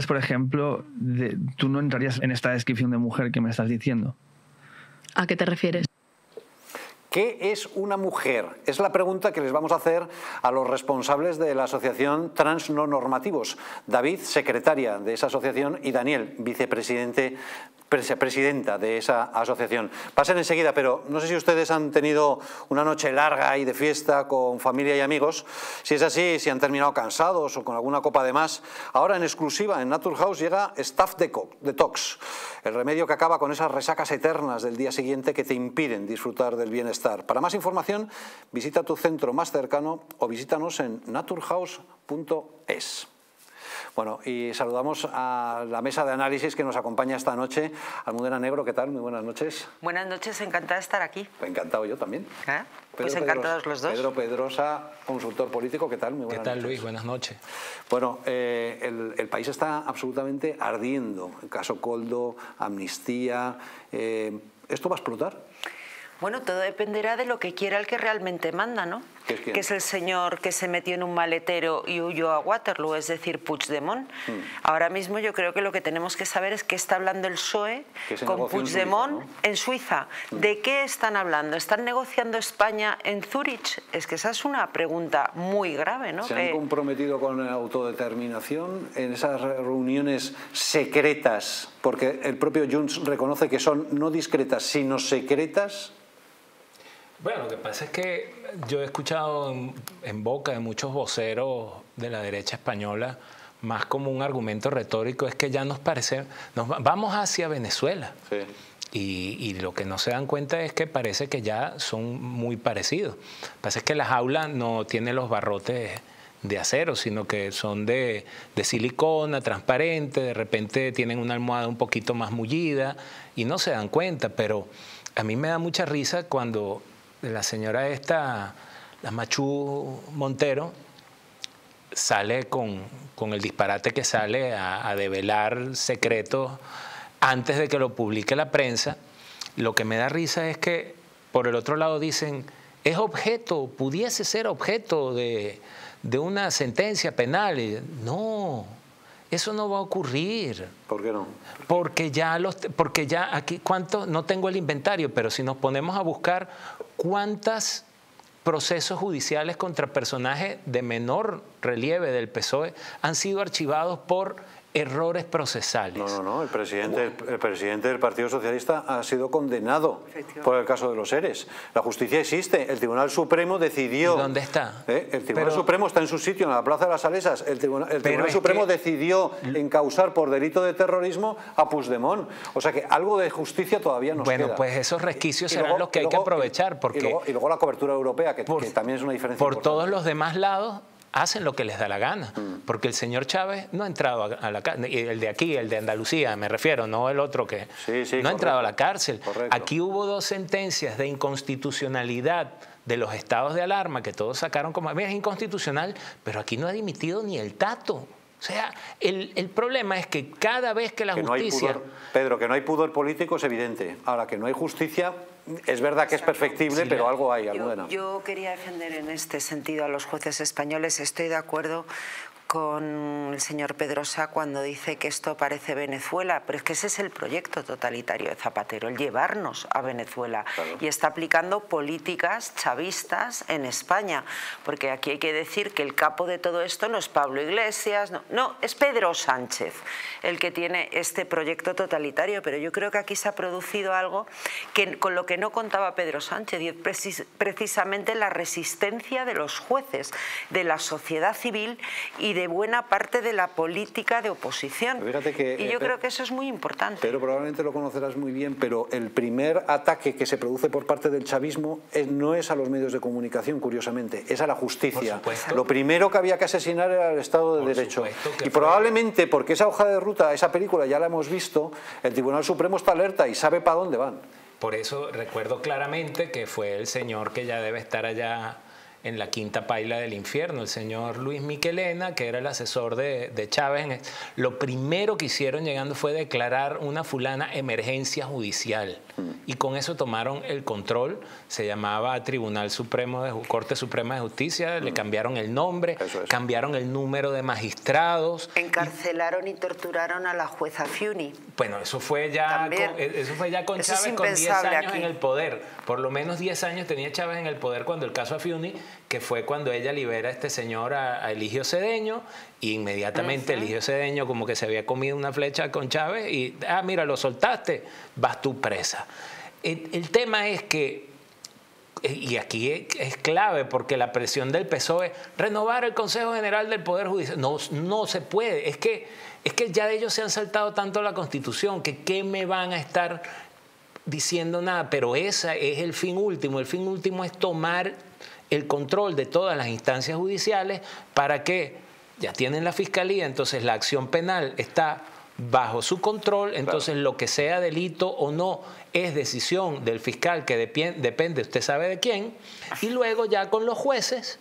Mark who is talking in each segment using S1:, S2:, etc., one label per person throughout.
S1: Entonces, por ejemplo, tú no entrarías en esta descripción de mujer que me estás diciendo.
S2: ¿A qué te refieres?
S3: ¿Qué es una mujer? Es la pregunta que les vamos a hacer a los responsables de la asociación Trans No Normativos. David, secretaria de esa asociación, y Daniel, presidenta de esa asociación. Pasen enseguida, pero no sé si ustedes han tenido una noche larga y de fiesta con familia y amigos. Si es así, si han terminado cansados o con alguna copa de más, ahora en exclusiva en Naturhaus llega Staff Detox, el remedio que acaba con esas resacas eternas del día siguiente que te impiden disfrutar del bienestar. Para más información, visita tu centro más cercano o visítanos en naturhaus.es. Bueno, y saludamos a la mesa de análisis que nos acompaña esta noche. Almudena Negro, ¿qué tal? Muy buenas noches.
S4: Buenas noches, encantada de estar aquí.
S3: Encantado yo también.
S4: Pues encantados los dos.
S3: Pedro Pedrosa, consultor político, ¿qué tal? Muy buenas noches.
S5: ¿Qué tal, Luis? Buenas noches.
S3: Bueno, el país está absolutamente ardiendo. El caso Koldo, amnistía. ¿Esto va a explotar?
S4: Bueno, todo dependerá de lo que quiera el que realmente manda, ¿no?
S3: ¿Quién?
S4: Que es el señor que se metió en un maletero y huyó a Waterloo, es decir, Puigdemont. Ahora mismo yo creo que lo que tenemos que saber es qué está hablando el PSOE con Puigdemont en Suiza. ¿De qué están hablando? ¿Están negociando España en Zúrich? Es que esa es una pregunta muy grave, ¿no?
S3: ¿Se han comprometido con la autodeterminación en esas reuniones secretas? Porque el propio Junts reconoce que son no discretas, sino secretas.
S5: Bueno, lo que pasa es que yo he escuchado en boca de muchos voceros de la derecha española, más como un argumento retórico, es que ya nos vamos hacia Venezuela.
S3: Sí.
S5: Y lo que no se dan cuenta es que parece que ya son muy parecidos. Lo que pasa es que la jaula no tiene los barrotes de acero, sino que son de silicona, transparente, de repente tienen una almohada un poquito más mullida y no se dan cuenta, pero a mí me da mucha risa cuando la señora esta, la Machu Montero, sale con el disparate que sale a develar secretos antes de que lo publique la prensa. Lo que me da risa es que por el otro lado dicen, es objeto, pudiese ser objeto de una sentencia penal. No, eso no va a ocurrir.
S3: ¿Por qué no?
S5: Porque ya aquí, ¿cuántos? No tengo el inventario, pero si nos ponemos a buscar cuántos procesos judiciales contra personajes de menor relieve del PSOE han sido archivados por errores procesales.
S3: No, el presidente del Partido Socialista ha sido condenado por el caso de los ERES. La justicia existe, el Tribunal Supremo decidió...
S5: ¿Y dónde está?
S3: El Tribunal Supremo está en su sitio, en la Plaza de las Salesas. El Tribunal Supremo decidió encausar por delito de terrorismo a Puigdemont. O sea que algo de justicia todavía nos queda.
S5: Bueno, pues esos resquicios serán los que hay que aprovechar.
S3: Y luego la cobertura europea, que también es una diferencia
S5: por
S3: importante.
S5: Todos los demás lados hacen lo que les da la gana, porque el señor Chávez no ha entrado a la cárcel, el de aquí, el de Andalucía, me refiero, no el otro que no ha entrado a la cárcel.
S3: Correcto.
S5: Aquí hubo 2 sentencias de inconstitucionalidad de los estados de alarma que todos sacaron como, mira, es inconstitucional, pero aquí no ha dimitido ni el tato. O sea, el problema es que cada vez que la justicia...
S3: Pedro, que no hay pudor político es evidente. Ahora, que no hay justicia, es verdad que es perfectible, pero algo hay, Almudena.
S4: Yo quería defender en este sentido a los jueces españoles. Estoy de acuerdo con el señor Pedrosa cuando dice que esto parece Venezuela, pero es que ese es el proyecto totalitario de Zapatero, el llevarnos a Venezuela. Claro. Y está aplicando políticas chavistas en España, porque aquí hay que decir que el capo de todo esto no es Pablo Iglesias, no, es Pedro Sánchez el que tiene este proyecto totalitario, pero yo creo que aquí se ha producido algo que, con lo que no contaba Pedro Sánchez, y es precisamente la resistencia de los jueces, de la sociedad civil y de buena parte de la política de oposición. Y yo creo que eso es muy importante.
S3: Pero probablemente lo conocerás muy bien, pero el primer ataque que se produce por parte del chavismo no es a los medios de comunicación, curiosamente, es a la justicia. Lo primero que había que asesinar era el Estado de Derecho. Y probablemente porque esa hoja de ruta, esa película ya la hemos visto, el Tribunal Supremo está alerta y sabe para dónde van.
S5: Por eso recuerdo claramente que fue el señor que ya debe estar allá en la quinta paila del infierno, el señor Luis Miquelena, que era el asesor de Chávez. Lo primero que hicieron llegando fue declarar una fulana emergencia judicial y con eso tomaron el control. Se llamaba Tribunal Supremo Corte Suprema de Justicia, le cambiaron el nombre, cambiaron el número de magistrados.
S4: Encarcelaron y torturaron a la jueza Fiuni.
S5: Bueno, eso fue ya con
S4: Eso
S5: Chávez con 10 años
S4: aquí
S5: en el poder. Por lo menos 10 años tenía Chávez en el poder cuando el caso Fiuni, que fue cuando ella libera a este señor, a Eligio Cedeño, y inmediatamente Eligio Cedeño como que se había comido una flecha con Chávez y, mira, lo soltaste, vas tú presa. El tema es que, y aquí es clave, porque la presión del PSOE, renovar el Consejo General del Poder Judicial, no se puede. Es que ya de ellos se han saltado tanto la Constitución, que qué me van a estar diciendo nada, pero ese es el fin último. El fin último es tomar el control de todas las instancias judiciales para que ya tienen la fiscalía, entonces la acción penal está bajo su control, entonces lo que sea delito o no es decisión del fiscal, que depende, usted sabe de quién, y luego ya con los jueces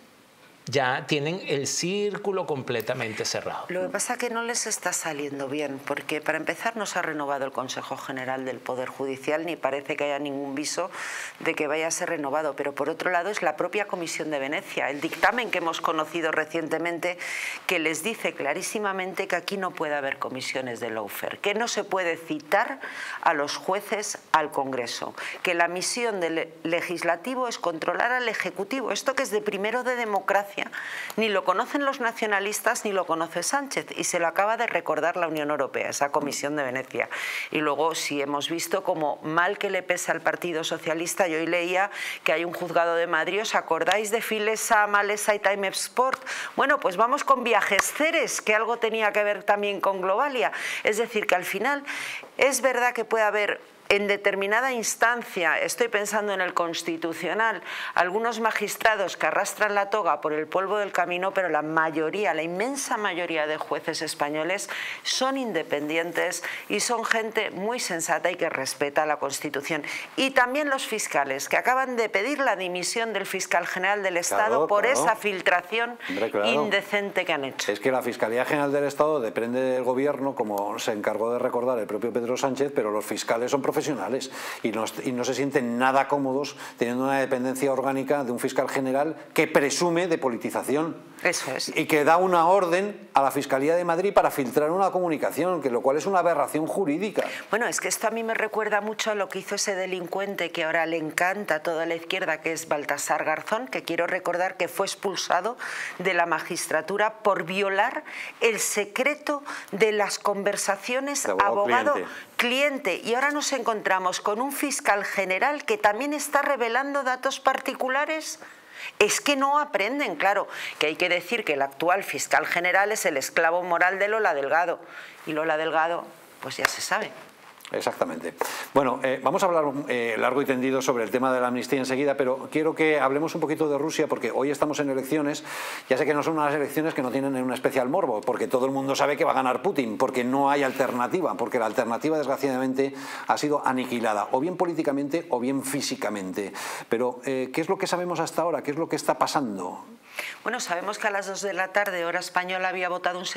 S5: ya tienen el círculo completamente cerrado.
S4: Lo que pasa es que no les está saliendo bien, porque para empezar no se ha renovado el Consejo General del Poder Judicial, ni parece que haya ningún viso de que vaya a ser renovado, pero por otro lado es la propia Comisión de Venecia, el dictamen que hemos conocido recientemente, que les dice clarísimamente que aquí no puede haber comisiones de lawfare, que no se puede citar a los jueces al Congreso, que la misión del legislativo es controlar al Ejecutivo. Esto que es de primero de democracia, ni lo conocen los nacionalistas ni lo conoce Sánchez, y se lo acaba de recordar la Unión Europea, esa Comisión de Venecia. Y luego sí hemos visto como mal que le pesa al Partido Socialista. Yo hoy leía que hay un juzgado de Madrid, ¿os acordáis de Filesa, Malesa y Time Sport? Bueno, pues vamos con Viajes Ceres, que algo tenía que ver también con Globalia. Es decir, que al final es verdad que puede haber en determinada instancia, estoy pensando en el Constitucional, algunos magistrados que arrastran la toga por el polvo del camino, pero la mayoría, la inmensa mayoría de jueces españoles son independientes y son gente muy sensata y que respeta la Constitución. Y también los fiscales, que acaban de pedir la dimisión del fiscal general del Estado por esa filtración indecente que han hecho.
S3: Es que la Fiscalía General del Estado depende del Gobierno, como se encargó de recordar el propio Pedro Sánchez, pero los fiscales son profesionales y no se sienten nada cómodos teniendo una dependencia orgánica de un fiscal general que presume de politización.
S4: Eso es.
S3: Y que da una orden a la Fiscalía de Madrid para filtrar una comunicación, que lo cual es una aberración jurídica.
S4: Bueno, es que esto a mí me recuerda mucho a lo que hizo ese delincuente que ahora le encanta a toda la izquierda, que es Baltasar Garzón, que quiero recordar que fue expulsado de la magistratura por violar el secreto de las conversaciones abogado-cliente. Y ahora nos encontramos con un fiscal general que también está revelando datos particulares. Es que no aprenden, claro, que hay que decir que el actual fiscal general es el esclavo moral de Lola Delgado, y Lola Delgado, pues ya se sabe.
S3: Exactamente. Bueno, vamos a hablar largo y tendido sobre el tema de la amnistía enseguida, pero quiero que hablemos un poquito de Rusia, porque hoy estamos en elecciones. Ya sé que no son unas elecciones que no tienen un especial morbo, porque todo el mundo sabe que va a ganar Putin, porque no hay alternativa, porque la alternativa desgraciadamente ha sido aniquilada, o bien políticamente o bien físicamente. Pero, ¿qué es lo que sabemos hasta ahora? ¿Qué es lo que está pasando?
S4: Bueno, sabemos que a las 2 de la tarde, hora española, había votado un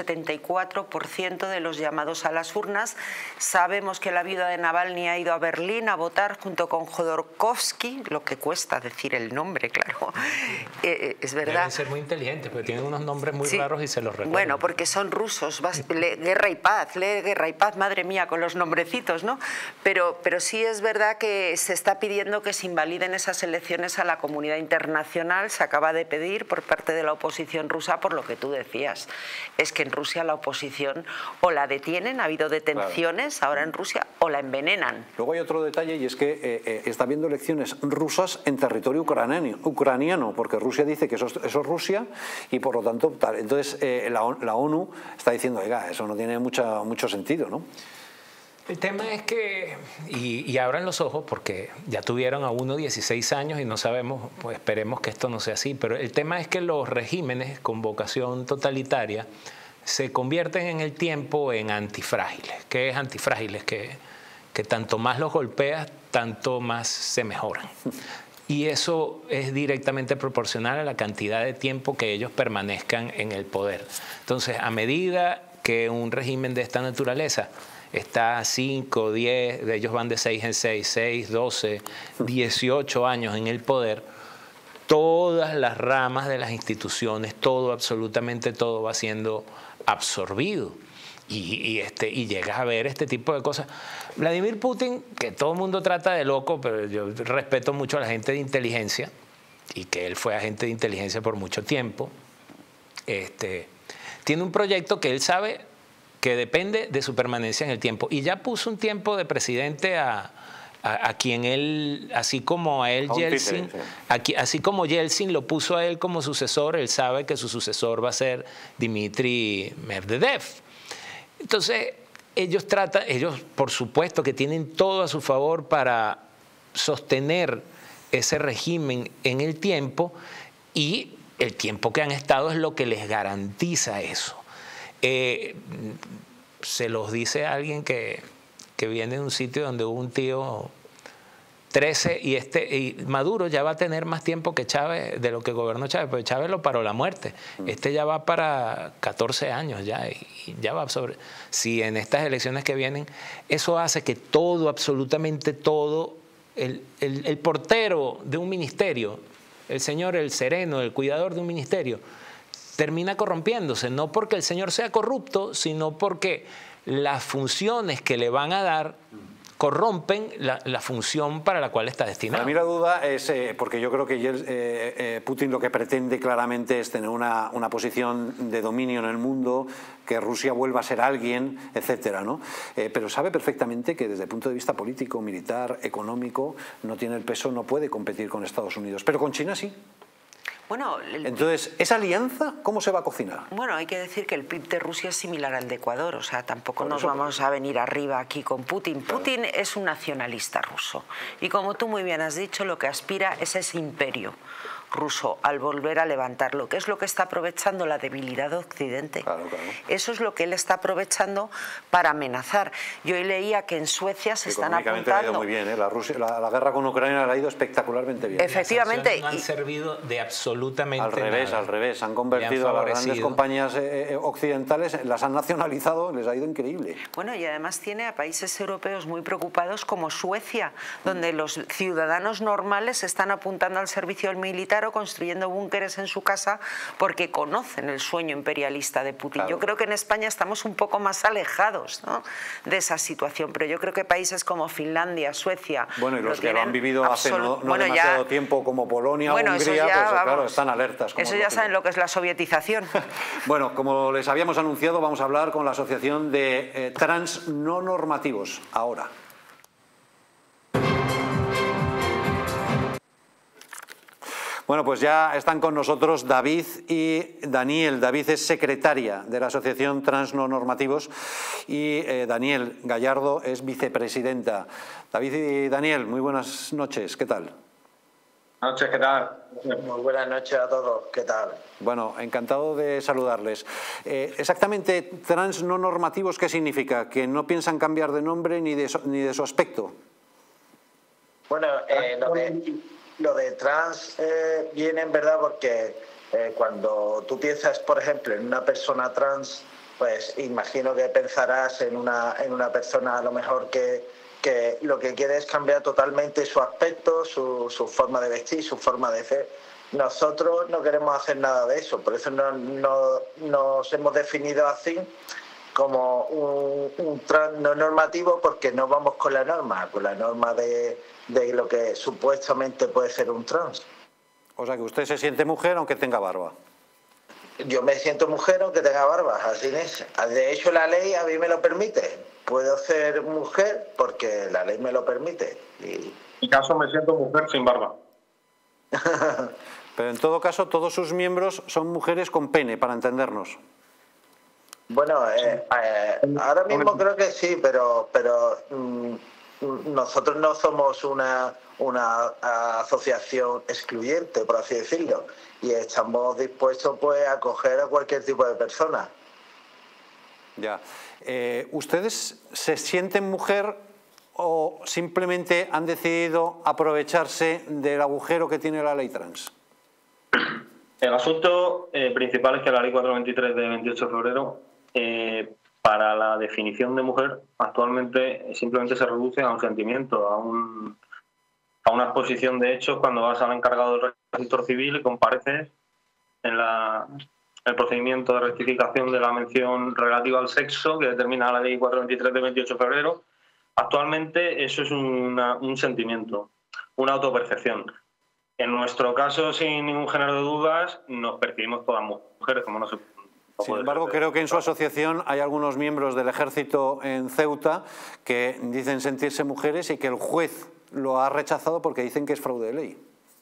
S4: 74% de los llamados a las urnas. Sabemos que la viuda de Navalny ha ido a Berlín a votar junto con Jodorkovsky, lo que cuesta decir el nombre, claro. Es verdad.
S5: Deben ser muy inteligentes, porque tienen unos nombres muy raros y se los recuerdan.
S4: Bueno, porque son rusos. Guerra y paz, madre mía, con los nombrecitos, ¿no? Pero sí es verdad que se está pidiendo que se invaliden esas elecciones a la comunidad internacional. Se acaba de pedir por parte de la oposición rusa, por lo que tú decías. Es que en Rusia la oposición o la detienen, ha habido detenciones ahora en Rusia, o la envenenan.
S3: Luego hay otro detalle, y es que está habiendo elecciones rusas en territorio ucraniano, porque Rusia dice que eso es Rusia y por lo tanto tal. Entonces la ONU está diciendo, oiga, eso no tiene mucho sentido, ¿no?
S5: El tema es que, y abran los ojos porque ya tuvieron a uno 16 años y no sabemos, pues esperemos que esto no sea así, pero el tema es que los regímenes con vocación totalitaria se convierten en el tiempo en antifrágiles. ¿Qué es antifrágiles? Que tanto más los golpeas, tanto más se mejoran. y eso es directamente proporcional a la cantidad de tiempo que ellos permanezcan en el poder. Entonces, a medida que un régimen de esta naturaleza está 5, 10, ellos van de 6 en 6, 6, 12, 18 años en el poder, todas las ramas de las instituciones, todo, absolutamente todo va siendo absorbido. Y llegas a ver este tipo de cosas. Vladimir Putin, que todo el mundo trata de loco, pero yo respeto mucho a la gente de inteligencia, y que él fue agente de inteligencia por mucho tiempo, tiene un proyecto que él sabe que depende de su permanencia en el tiempo. Y ya puso un tiempo de presidente a quien él, así como a él Yeltsin, así como Yeltsin lo puso a él como sucesor, él sabe que su sucesor va a ser Dmitry Medvedev. Entonces, ellos por supuesto que tienen todo a su favor para sostener ese régimen en el tiempo, y el tiempo que han estado es lo que les garantiza eso. Se los dice a alguien que viene de un sitio donde hubo un tío 13 y Maduro ya va a tener más tiempo que Chávez, de lo que gobernó Chávez, porque Chávez lo paró la muerte. Ya va para 14 años ya, y ya va sobre. Si en estas elecciones que vienen, eso hace que todo, absolutamente todo, el portero de un ministerio, el señor, el sereno, el cuidador de un ministerio, termina corrompiéndose, no porque el señor sea corrupto, sino porque las funciones que le van a dar corrompen la función para la cual está destinado.
S3: Para mí la duda es, porque yo creo que Putin lo que pretende claramente es tener una posición de dominio en el mundo, que Rusia vuelva a ser alguien, etcétera, ¿no? Pero sabe perfectamente que desde el punto de vista político, militar, económico, no tiene el peso, no puede competir con Estados Unidos, pero con China sí.
S4: Bueno,
S3: entonces, ¿esa alianza cómo se va a cocinar?
S4: Bueno, hay que decir que el PIB de Rusia es similar al de Ecuador, o sea, tampoco nos vamos a venir arriba aquí con Putin. Claro. Putin es un nacionalista ruso y, como tú muy bien has dicho, lo que aspira es ese imperio ruso al volver a levantarlo, que es lo que está aprovechando la debilidad de Occidente. Claro, claro. Eso es lo que él está aprovechando para amenazar. Yo hoy leía que en Suecia se están apuntando...
S3: Le ha ido muy bien, ¿eh? La guerra con Ucrania le ha ido espectacularmente bien.
S4: Efectivamente.
S5: No han servido de absolutamente nada.
S3: Al revés. Han convertido a las grandes compañías occidentales, las han nacionalizado, les ha ido increíble.
S4: Bueno, y además tiene a países europeos muy preocupados como Suecia, donde los ciudadanos normales están apuntando al servicio militar o construyendo búnkeres en su casa porque conocen el sueño imperialista de Putin. Claro. Yo creo que en España estamos un poco más alejados, ¿no?, de esa situación, pero yo creo que países como Finlandia, Suecia...
S3: Bueno, y los que lo han vivido hace no demasiado tiempo, como Polonia o Hungría, pues claro, están alertas.
S4: Eso ya saben lo que es la sovietización.
S3: Bueno, como les habíamos anunciado, vamos a hablar con la Asociación de Trans No Normativos ahora. Bueno, pues ya están con nosotros David y Daniel. David es secretaria de la Asociación Trans No Normativos y Daniel Gallardo es vicepresidenta. David y Daniel, muy buenas noches, ¿qué tal?
S6: Buenas noches, ¿qué tal? Muy buenas noches a todos, ¿qué tal?
S3: Bueno, encantado de saludarles. Exactamente, trans no normativos, ¿qué significa? ¿Que no piensan cambiar de nombre ni de su aspecto?
S6: Bueno, lo de trans viene en verdad porque cuando tú piensas, por ejemplo, en una persona trans, pues imagino que pensarás en una persona a lo mejor que lo que quiere es cambiar totalmente su aspecto, su forma de vestir, su forma de ser. Nosotros no queremos hacer nada de eso, por eso nos hemos definido así como un trans no normativo, porque no vamos con la norma de lo que supuestamente puede ser un trans.
S3: O sea que usted se siente mujer aunque tenga barba.
S6: Yo me siento mujer aunque tenga barba, así es. De hecho, la ley a mí me lo permite. Puedo ser mujer porque la ley me lo permite. En mi caso me siento mujer sin barba.
S3: Pero en todo caso, todos sus miembros son mujeres con pene, para entendernos.
S6: Bueno, ahora mismo creo que sí, pero nosotros no somos una asociación excluyente, por así decirlo, y estamos dispuestos pues a acoger a cualquier tipo de persona.
S3: Ya. ¿Ustedes se sienten mujer o simplemente han decidido aprovecharse del agujero que tiene la ley trans?
S7: El asunto principal es que la ley 423 de 28 de febrero, para la definición de mujer, actualmente simplemente se reduce a un sentimiento, a una exposición de hechos cuando vas al encargado del registro civil y compareces en el procedimiento de rectificación de la mención relativa al sexo que determina la ley 423 de 28 de febrero. Actualmente eso es un sentimiento, una autopercepción. En nuestro caso, sin ningún género de dudas, nos percibimos todas mujeres, como no se...
S3: Sin embargo, creo que en su asociación hay algunos miembros del ejército en Ceuta que dicen sentirse mujeres y que el juez lo ha rechazado porque dicen que es fraude de ley.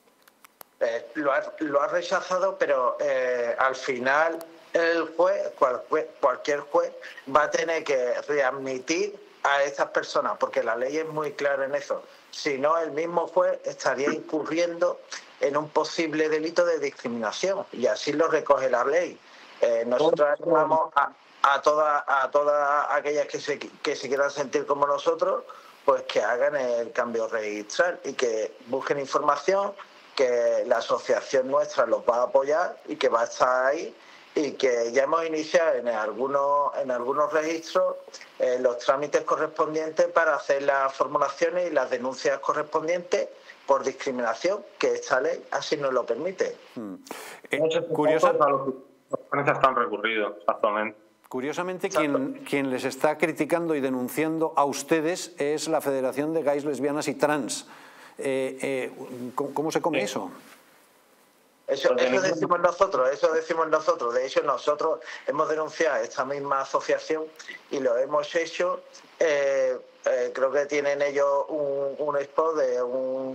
S6: Lo ha rechazado, pero al final el juez, cualquier juez, va a tener que readmitir a estas personas, porque la ley es muy clara en eso. Si no, el mismo juez estaría incurriendo en un posible delito de discriminación, y así lo recoge la ley. Nosotros animamos a todas aquellas que se quieran sentir como nosotros, pues que hagan el cambio registral y que busquen información, que la asociación nuestra los va a apoyar y que va a estar ahí, y que ya hemos iniciado en algunos registros los trámites correspondientes para hacer las formulaciones y las denuncias correspondientes por discriminación, que esta ley así nos lo permite.
S3: Curiosa.
S7: Están recurridos actualmente.
S3: Curiosamente, quien les está criticando y denunciando a ustedes es la Federación de Gays, Lesbianas y Trans. ¿Cómo se come eso?
S6: Eso decimos nosotros. De hecho, nosotros hemos denunciado a esta misma asociación y lo hemos hecho. Creo que tienen ellos un spot de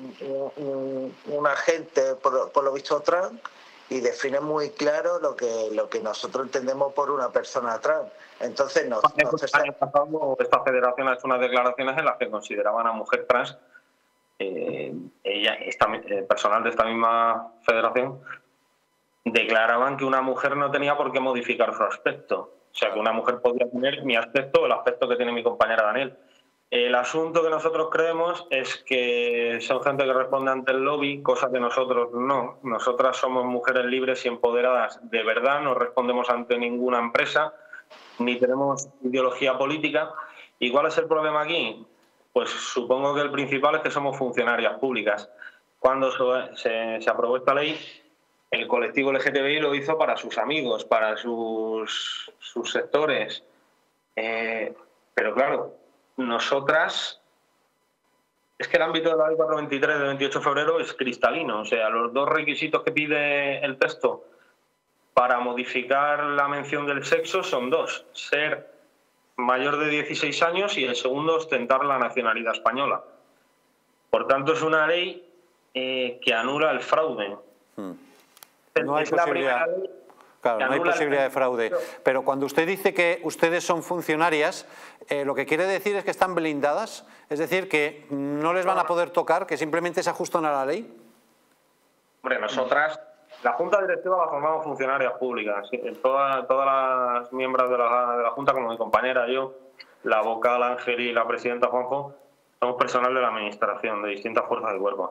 S6: un agente, por lo visto, trans, y define muy claro lo que nosotros entendemos por una persona trans. Entonces,
S7: el año pasado esta federación ha hecho unas declaraciones en las que consideraban a mujer trans, personal de esta misma federación, declaraban que una mujer no tenía por qué modificar su aspecto. O sea, que una mujer podía tener mi aspecto o el aspecto que tiene mi compañera Daniel. El asunto que nosotros creemos es que son gente que responde ante el lobby, cosa que nosotros no. Nosotras somos mujeres libres y empoderadas de verdad, no respondemos ante ninguna empresa, ni tenemos ideología política. ¿Y cuál es el problema aquí? Pues supongo que el principal es que somos funcionarias públicas. Cuando se aprobó esta ley, el colectivo LGTBI lo hizo para sus amigos, para sus sectores. Pero claro, nosotras, es que el ámbito de la ley 423 de 28 de febrero es cristalino. O sea, los dos requisitos que pide el texto para modificar la mención del sexo son dos: ser mayor de 16 años y el segundo, ostentar la nacionalidad española. Por tanto, es una ley que anula el fraude.
S3: No hay posibilidad. Claro, no hay posibilidad de fraude. Pero cuando usted dice que ustedes son funcionarias, lo que quiere decir es que están blindadas, es decir, que no les van a poder tocar, que simplemente se ajustan a la ley.
S7: Hombre, nosotras, la Junta Directiva la formamos funcionarias públicas. Todas las miembros de la Junta, como mi compañera, yo, la vocal Ángel y la presidenta Juanjo, somos personal de la Administración, de distintas fuerzas y cuerpos.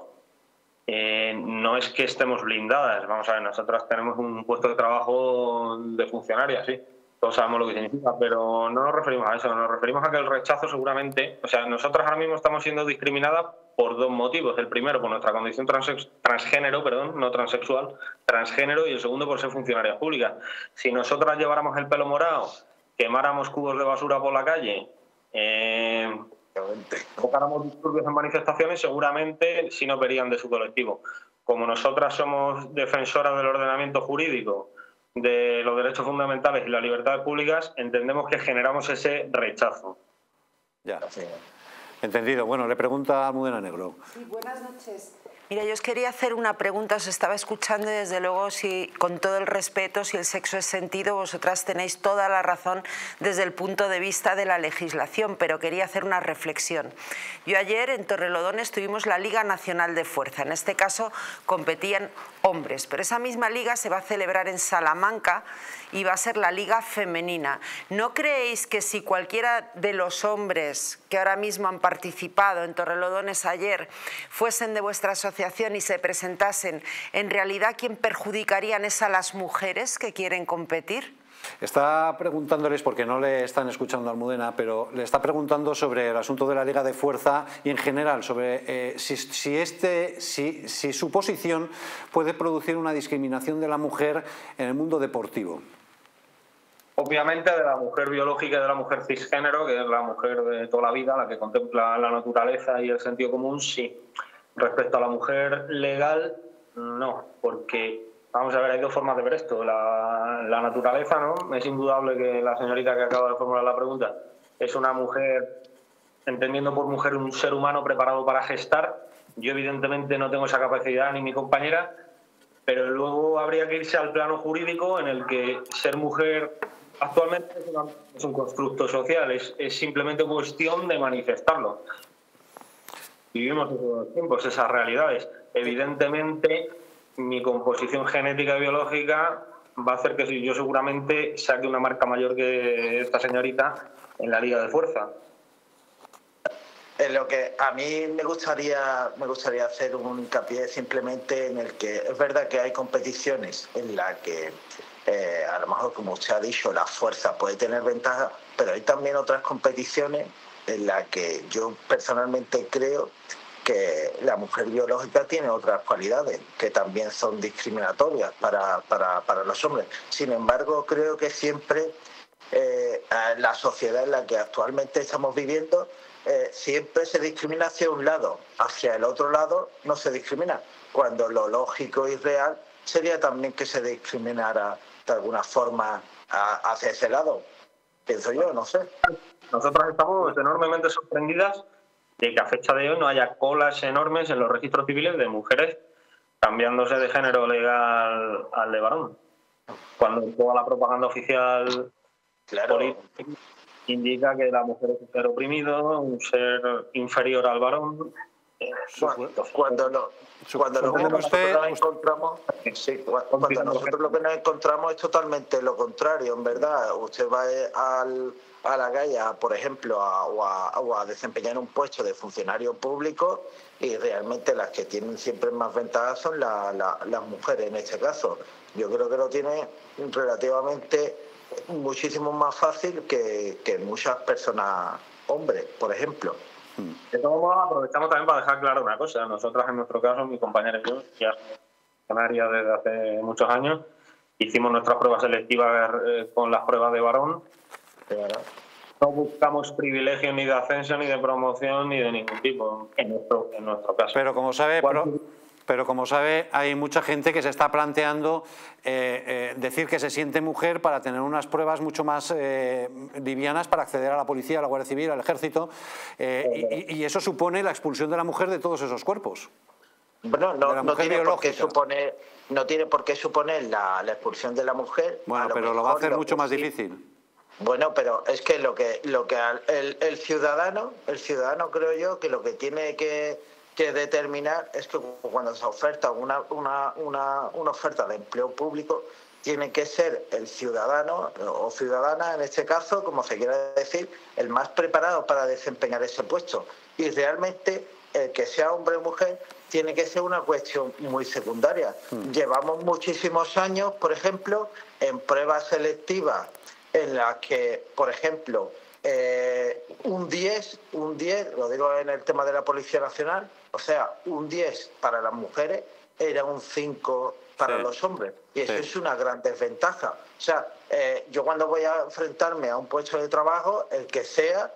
S7: No es que estemos blindadas, vamos a ver, nosotras tenemos un puesto de trabajo de funcionaria, sí, todos sabemos lo que significa, pero no nos referimos a eso, nos referimos a que el rechazo seguramente, o sea, nosotras ahora mismo estamos siendo discriminadas por dos motivos: el primero por nuestra condición transgénero, no transexual, transgénero, y el segundo por ser funcionarias públicas. Si nosotras lleváramos el pelo morado, quemáramos cubos de basura por la calle, provocáramos disturbios en manifestaciones, seguramente sí nos verían de su colectivo. Como nosotras somos defensoras del ordenamiento jurídico, de los derechos fundamentales y las libertades públicas, entendemos que generamos ese rechazo.
S3: Ya, entendido. Bueno, le pregunta a Almudena Negro.
S4: Sí, buenas noches. Mira, yo os quería hacer una pregunta, os estaba escuchando y desde luego, si, con todo el respeto, si el sexo es sentido, vosotras tenéis toda la razón desde el punto de vista de la legislación, pero quería hacer una reflexión. Yo ayer en Torrelodones tuvimos la Liga Nacional de Fuerza, en este caso competían hombres, pero esa misma liga se va a celebrar en Salamanca y va a ser la Liga Femenina. ¿No creéis que si cualquiera de los hombres que ahora mismo han participado en Torrelodones ayer fuesen de vuestra asociación y se presentasen, en realidad quien perjudicarían es a las mujeres que quieren competir?
S3: Está preguntándoles, porque no le están escuchando a Almudena, pero le está preguntando sobre el asunto de la Liga de Fuerza y en general sobre si su posición puede producir una discriminación de la mujer en el mundo deportivo.
S7: Obviamente de la mujer biológica y de la mujer cisgénero, que es la mujer de toda la vida, la que contempla la naturaleza y el sentido común, sí. Respecto a la mujer legal, no, porque vamos a ver, hay dos formas de ver esto. La naturaleza, ¿no? Es indudable que la señorita que acaba de formular la pregunta es una mujer, entendiendo por mujer un ser humano preparado para gestar. Yo evidentemente no tengo esa capacidad, ni mi compañera, pero luego habría que irse al plano jurídico en el que ser mujer actualmente es un constructo social, es simplemente cuestión de manifestarlo. Vivimos esos tiempos, esas realidades. Evidentemente, mi composición genética y biológica va a hacer que yo seguramente saque una marca mayor que esta señorita en la Liga de Fuerza.
S6: En lo que a mí me gustaría hacer un hincapié simplemente en el que es verdad que hay competiciones en las que a lo mejor, como usted ha dicho, la fuerza puede tener ventaja, pero hay también otras competiciones en las que yo personalmente creo que la mujer biológica tiene otras cualidades que también son discriminatorias para los hombres. Sin embargo, creo que siempre la sociedad en la que actualmente estamos viviendo siempre se discrimina hacia un lado, hacia el otro lado no se discrimina, cuando lo lógico y real sería también que se discriminara de alguna forma hacia ese lado, pienso yo, no sé.
S7: Nosotros estamos enormemente sorprendidas de que a fecha de hoy no haya colas enormes en los registros civiles de mujeres cambiándose de género legal al de varón, cuando toda la propaganda oficial política indica que la mujer es un ser oprimido, un ser inferior al varón.
S6: Cuando nosotros lo que nos encontramos es totalmente lo contrario, en verdad. Usted va a la calle, por ejemplo, a desempeñar un puesto de funcionario público y realmente las que tienen siempre más ventajas son las mujeres en este caso. Yo creo que lo tiene relativamente muchísimo más fácil que muchas personas, hombres, por ejemplo.
S7: De todos modos, aprovechamos también para dejar claro una cosa. Nosotras, en nuestro caso, mi compañera y yo, ya funcionarias desde hace muchos años, hicimos nuestras pruebas selectivas con las pruebas de varón. No buscamos privilegios ni de ascenso, ni de promoción, ni de ningún tipo, en nuestro caso.
S3: Pero como sabe, hay mucha gente que se está planteando decir que se siente mujer para tener unas pruebas mucho más livianas para acceder a la policía, a la Guardia Civil, al Ejército, y eso supone la expulsión de la mujer de todos esos cuerpos.
S6: Bueno, no tiene por qué suponer la expulsión de la mujer.
S3: Bueno, pero lo va a hacer mucho más difícil.
S6: Bueno, pero es que el ciudadano creo yo que lo que tiene que determinar es que cuando se oferta una oferta de empleo público tiene que ser el ciudadano o ciudadana, en este caso, como se quiera decir, el más preparado para desempeñar ese puesto. Y realmente el que sea hombre o mujer tiene que ser una cuestión muy secundaria. Llevamos muchísimos años, por ejemplo, en pruebas selectivas en las que, por ejemplo, un 10, lo digo en el tema de la Policía Nacional, o sea, un 10 para las mujeres era un 5 para los hombres. Y eso es una gran desventaja. O sea, yo cuando voy a enfrentarme a un puesto de trabajo, el que sea,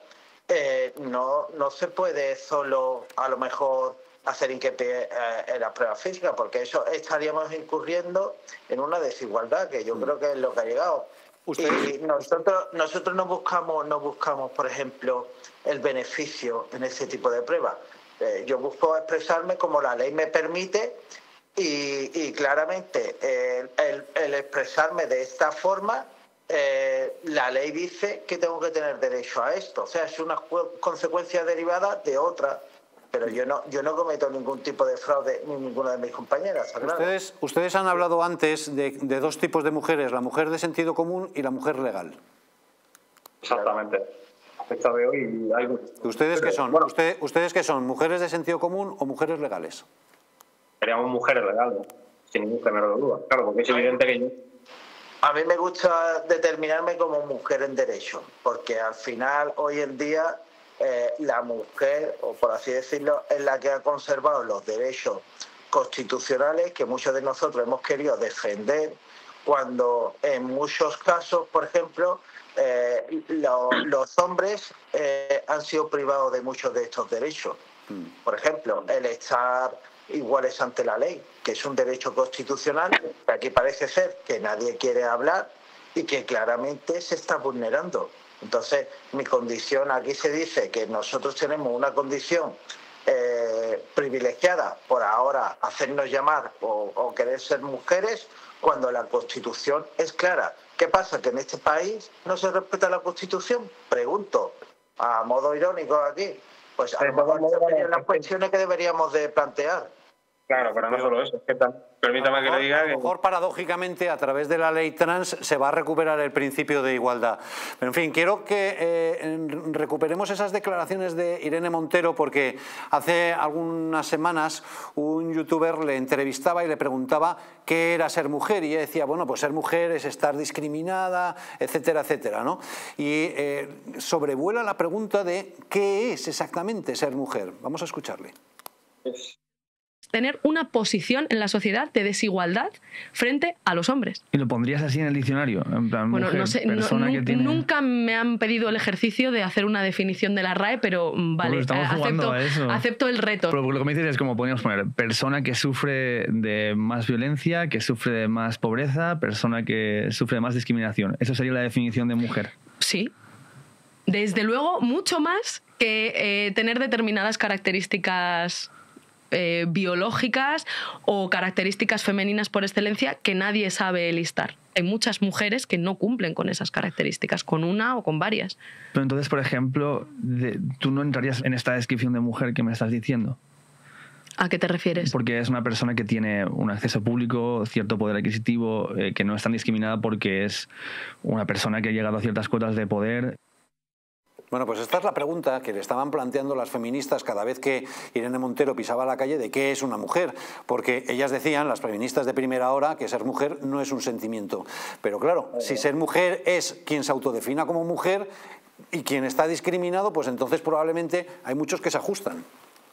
S6: no se puede solo, a lo mejor, hacer hincapié en las pruebas físicas, porque eso estaríamos incurriendo en una desigualdad, que yo creo que es lo que ha llegado. Y nosotros no buscamos, por ejemplo, el beneficio en ese tipo de pruebas. Yo busco expresarme como la ley me permite y claramente el expresarme de esta forma, la ley dice que tengo que tener derecho a esto. O sea, es una consecuencia derivada de otra. Pero yo no cometo ningún tipo de fraude ni ninguna de mis compañeras.
S3: Ustedes han hablado antes de dos tipos de mujeres, la mujer de sentido común y la mujer legal.
S7: Exactamente. fecha de hoy hay...
S3: ¿Ustedes qué son?
S7: Bueno,
S3: ¿Ustedes qué son? ¿Mujeres de sentido común o mujeres legales?
S7: Seríamos mujeres legales, sin ningún género de duda. Claro, porque es evidente que yo...
S6: A mí me gusta determinarme como mujer en derecho, porque al final, hoy en día, la mujer, o por así decirlo, es la que ha conservado los derechos constitucionales que muchos de nosotros hemos querido defender, cuando en muchos casos, por ejemplo, los hombres han sido privados de muchos de estos derechos. Por ejemplo, el estar iguales ante la ley, que es un derecho constitucional, que aquí parece ser que nadie quiere hablar y que claramente se está vulnerando. Entonces, mi condición, aquí se dice que nosotros tenemos una condición privilegiada por ahora hacernos llamar o querer ser mujeres, cuando la Constitución es clara. ¿Qué pasa? ¿Que en este país no se respeta la Constitución? Pregunto, a modo irónico aquí. Pues a lo mejor esas serían las cuestiones que deberíamos de plantear.
S7: Claro, pero no solo eso, es que permítame que le diga que...
S3: A lo mejor, paradójicamente, a través de la ley trans se va a recuperar el principio de igualdad. Pero, en fin, quiero que recuperemos esas declaraciones de Irene Montero, porque hace algunas semanas un youtuber le entrevistaba y le preguntaba qué era ser mujer, y ella decía, bueno, pues ser mujer es estar discriminada, etcétera, etcétera, ¿no? Y sobrevuela la pregunta de qué es exactamente ser mujer. Vamos a escucharle.
S2: Tener una posición en la sociedad de desigualdad frente a los hombres.
S1: ¿Y lo pondrías así en el diccionario? En plan,
S2: bueno,
S1: mujer,
S2: no sé,
S1: que tiene...
S2: nunca me han pedido el ejercicio de hacer una definición de la RAE, pero vale, acepto el reto.
S1: Pero lo que me dices es como podríamos poner persona que sufre de más violencia, que sufre de más pobreza, persona que sufre de más discriminación. ¿Esa sería la definición de mujer?
S2: Sí. Desde luego, mucho más que tener determinadas características biológicas o características femeninas por excelencia que nadie sabe listar. Hay muchas mujeres que no cumplen con esas características, con una o con varias.
S1: Pero entonces, por ejemplo, ¿tú no entrarías en esta descripción de mujer que me estás diciendo?
S2: ¿A qué te refieres?
S1: Porque es una persona que tiene un acceso público, cierto poder adquisitivo, que no es tan discriminada porque es una persona que ha llegado a ciertas cuotas de poder.
S3: Bueno, pues esta es la pregunta que le estaban planteando las feministas cada vez que Irene Montero pisaba la calle de qué es una mujer, porque ellas decían, las feministas de primera hora, que ser mujer no es un sentimiento. Pero claro, si ser mujer es quien se autodefina como mujer y quien está discriminado, pues entonces probablemente hay muchos que se ajustan.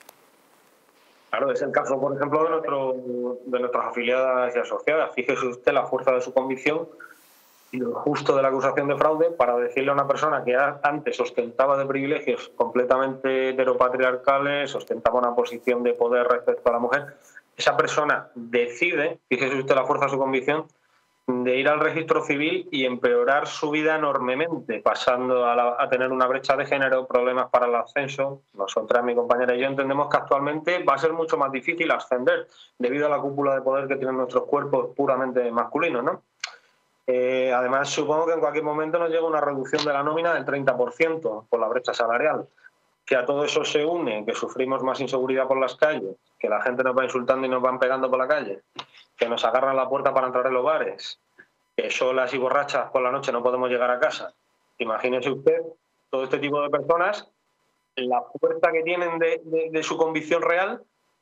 S7: Claro, es el caso, por ejemplo, de nuestras afiliadas y asociadas. Fíjese usted la fuerza de su convicción y lo justo de la acusación de fraude para decirle a una persona que antes ostentaba de privilegios completamente heteropatriarcales, ostentaba una posición de poder respecto a la mujer, esa persona decide, fíjese usted la fuerza de su convicción, de ir al registro civil y empeorar su vida enormemente, pasando a tener una brecha de género, problemas para el ascenso. Nosotras, mi compañera y yo, entendemos que actualmente va a ser mucho más difícil ascender debido a la cúpula de poder que tienen nuestros cuerpos puramente masculinos, ¿no? Además, supongo que en cualquier momento nos llega una reducción de la nómina del 30% por la brecha salarial. Que a todo eso se une que sufrimos más inseguridad por las calles, que la gente nos va insultando y nos van pegando por la calle, que nos agarran la puerta para entrar en los bares, que solas y borrachas por la noche no podemos llegar a casa. Imagínese usted todo este tipo de personas, la fuerza que tienen de su convicción real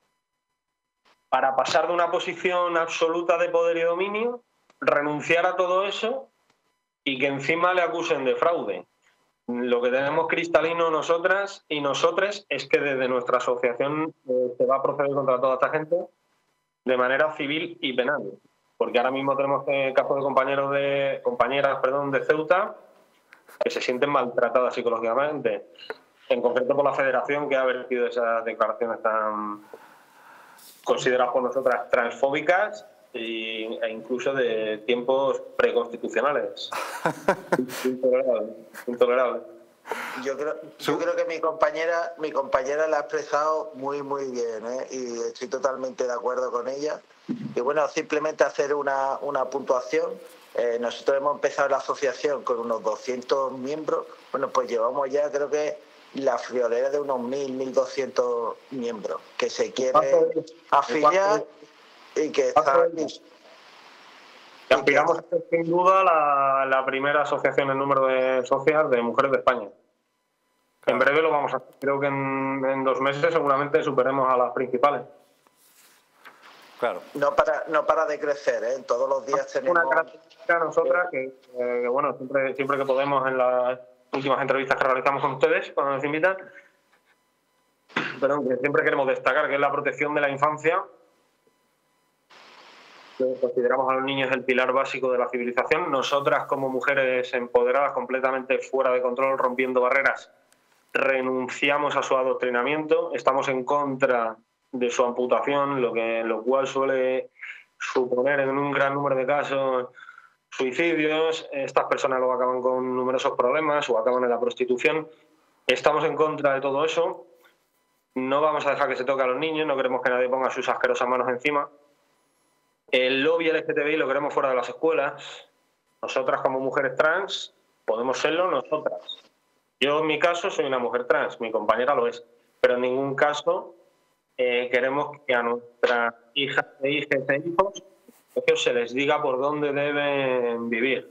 S7: para pasar de una posición absoluta de poder y dominio, renunciar a todo eso y que encima le acusen de fraude. Lo que tenemos cristalino nosotras y nosotres es que desde nuestra asociación se va a proceder contra toda esta gente de manera civil y penal. Porque ahora mismo tenemos casos de compañeras de Ceuta que se sienten maltratadas psicológicamente, en concreto por la federación que ha vertido esas declaraciones tan consideradas por nosotras transfóbicas e incluso de tiempos preconstitucionales. Intolerable.
S6: Yo creo que mi compañera la ha expresado muy bien, ¿eh? Y estoy totalmente de acuerdo con ella. Y bueno, simplemente hacer una puntuación. Nosotros hemos empezado la asociación con unos 200 miembros. Bueno, pues llevamos ya, creo que la friolera de unos 1.200 miembros que se quieren afiliar y que están...
S7: Aspiramos a ser sin duda la primera asociación en número de socias de mujeres de España. En breve lo vamos a hacer. Creo que en 2 meses seguramente superemos a las principales.
S3: Claro.
S6: No para de crecer, ¿eh? Todos los días tenemos...
S7: Una característica nosotras que bueno, siempre que podemos en las últimas entrevistas que realizamos con ustedes, cuando nos invitan, que siempre queremos destacar, que es la protección de la infancia. Consideramos a los niños el pilar básico de la civilización. Nosotras, como mujeres empoderadas, completamente fuera de control, rompiendo barreras, renunciamos a su adoctrinamiento, estamos en contra de su amputación, lo cual suele suponer en un gran número de casos suicidios. Estas personas luego acaban con numerosos problemas o acaban en la prostitución. Estamos en contra de todo eso. No vamos a dejar que se toque a los niños, no queremos que nadie ponga sus asquerosas manos encima. El lobby LGTBI lo queremos fuera de las escuelas. Nosotras, como mujeres trans, podemos serlo nosotras. Yo, en mi caso, soy una mujer trans, mi compañera lo es, pero en ningún caso queremos que a nuestras hijas e hijos se les diga por dónde deben vivir.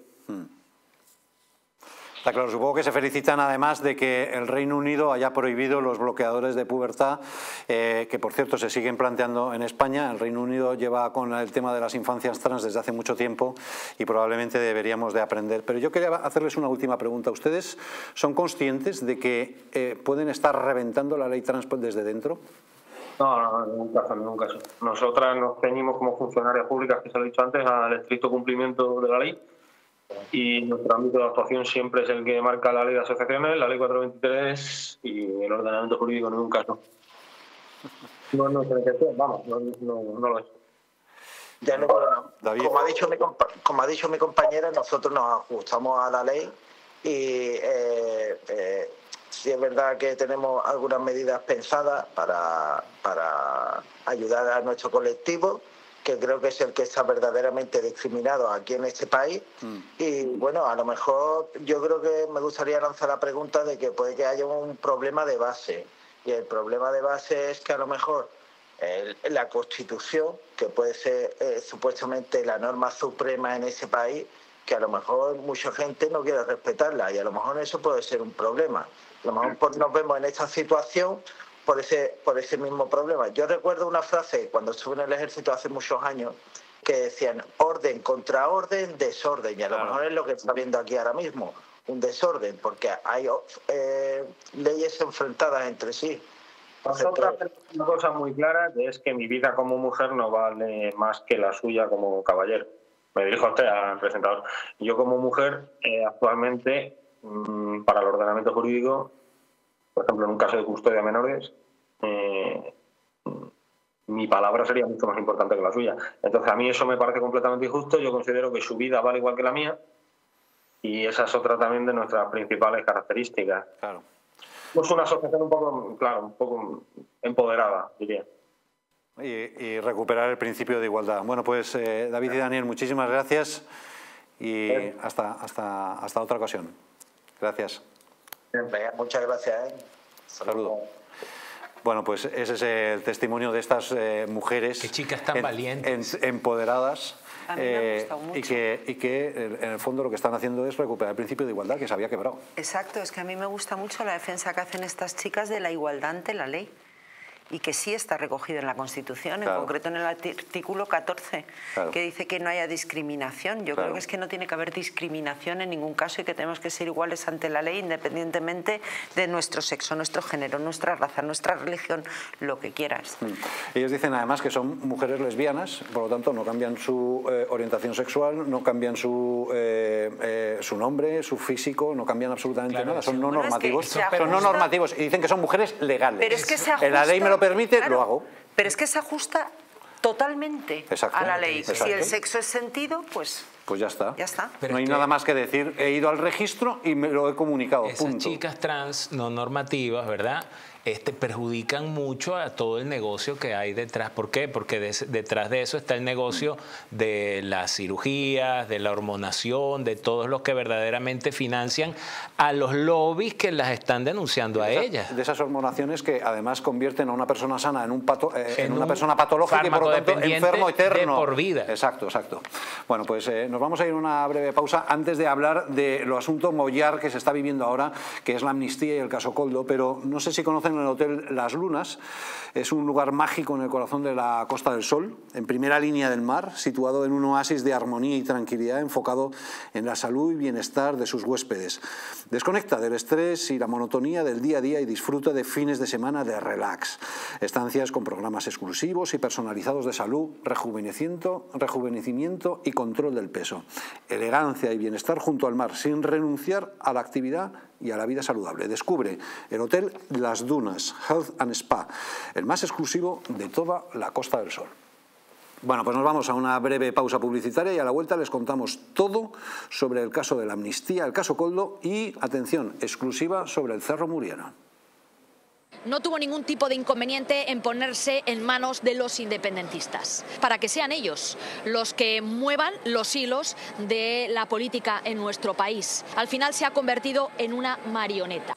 S3: Está claro, supongo que se felicitan además de que el Reino Unido haya prohibido los bloqueadores de pubertad, que por cierto se siguen planteando en España. El Reino Unido lleva con el tema de las infancias trans desde hace mucho tiempo y probablemente deberíamos de aprender. Pero yo quería hacerles una última pregunta. ¿Ustedes son conscientes de que pueden estar reventando la ley trans desde dentro?
S7: No, en ningún caso. Nosotras nos ceñimos como funcionarias públicas, que se lo he dicho antes, al estricto cumplimiento de la ley. Y nuestro ámbito de actuación siempre es el que marca la ley de asociaciones, la ley 423 y el ordenamiento jurídico en ningún caso. No es nuestra intención, vamos, no lo es.
S6: Ya no, como ha dicho mi compañera, nosotros nos ajustamos a la ley y sí es verdad que tenemos algunas medidas pensadas para ayudar a nuestro colectivo, que creo que es el que está verdaderamente discriminado aquí en este país. Y bueno, a lo mejor yo creo que me gustaría lanzar la pregunta de que puede que haya un problema de base. Y el problema de base es que a lo mejor la Constitución, que puede ser supuestamente la norma suprema en ese país, que a lo mejor mucha gente no quiere respetarla y a lo mejor eso puede ser un problema. A lo mejor nos vemos en esta situación por ese mismo problema. Yo recuerdo una frase cuando estuve en el ejército hace muchos años que decían orden contra orden, desorden, y a lo mejor es lo que está viendo aquí ahora mismo, un desorden, porque hay leyes enfrentadas entre sí.
S7: Nosotros tenemos una cosa muy clara, que es que mi vida como mujer no vale más que la suya como caballero. Me dirijo a usted, al presentador. Yo como mujer, actualmente, para el ordenamiento jurídico, por ejemplo, en un caso de custodia de menores, mi palabra sería mucho más importante que la suya. Entonces, a mí eso me parece completamente injusto. Yo considero que su vida vale igual que la mía y esa es otra también de nuestras principales características.
S3: Claro.
S7: Es una asociación un poco empoderada, diría.
S3: Y recuperar el principio de igualdad. Bueno, pues David y Daniel, muchísimas gracias y hasta otra ocasión. Gracias.
S6: Muchas gracias.
S3: Saludo. Bueno, pues ese es el testimonio de estas mujeres.
S5: Qué chicas tan valientes.
S3: Empoderadas.
S4: A mí me ha gustado mucho.
S3: Y que en el fondo lo que están haciendo es recuperar el principio de igualdad que se había quebrado.
S4: Exacto, es que a mí me gusta mucho la defensa que hacen estas chicas de la igualdad ante la ley y que sí está recogido en la Constitución, en concreto en el artículo 14, que dice que no haya discriminación. Yo creo que es que no tiene que haber discriminación en ningún caso y que tenemos que ser iguales ante la ley independientemente de nuestro sexo, nuestro género, nuestra raza, nuestra religión, lo que quieras.
S3: Ellos dicen además que son mujeres lesbianas, por lo tanto no cambian su orientación sexual, no cambian su nombre, su físico, no cambian absolutamente nada, son no normativos. Son no normativos y dicen que son mujeres legales.
S4: Pero es que se ajusta,
S3: la ley me lo permite, lo hago.
S4: Pero es que se ajusta totalmente a la ley. Si el sexo es sentido, pues ya está. Ya está.
S3: No hay nada más que decir. He ido al registro y me lo he comunicado.
S5: Esas chicas trans no normativas, ¿verdad? perjudican mucho a todo el negocio que hay detrás. ¿Por qué? Porque detrás de eso está el negocio de las cirugías, de la hormonación, de todos los que verdaderamente financian a los lobbies que las están denunciando a ellas.
S3: De esas hormonaciones que además convierten a una persona sana en una persona patológica y por lo tanto enfermo eterno.
S5: De por vida.
S3: Exacto, exacto. Bueno, pues nos vamos a ir a una breve pausa antes de hablar de lo asunto mollar que se está viviendo ahora, que es la amnistía y el caso Koldo, pero no sé si conocen el Hotel Las Lunas. Es un lugar mágico en el corazón de la Costa del Sol, en primera línea del mar, situado en un oasis de armonía y tranquilidad enfocado en la salud y bienestar de sus huéspedes. Desconecta del estrés y la monotonía del día a día y disfruta de fines de semana de relax. Estancias con programas exclusivos y personalizados de salud, rejuvenecimiento y control del peso. Elegancia y bienestar junto al mar, sin renunciar a la actividad y a la vida saludable. Descubre el Hotel Las Dunas, Health and Spa, el más exclusivo de toda la Costa del Sol. Bueno, pues nos vamos a una breve pausa publicitaria y a la vuelta les contamos todo sobre el caso de la amnistía, el caso Koldo y, atención, exclusiva sobre el Cerro Muriano.
S8: No tuvo ningún tipo de inconveniente en ponerse en manos de los independentistas, para que sean ellos los que muevan los hilos de la política en nuestro país. Al final se ha convertido en una marioneta.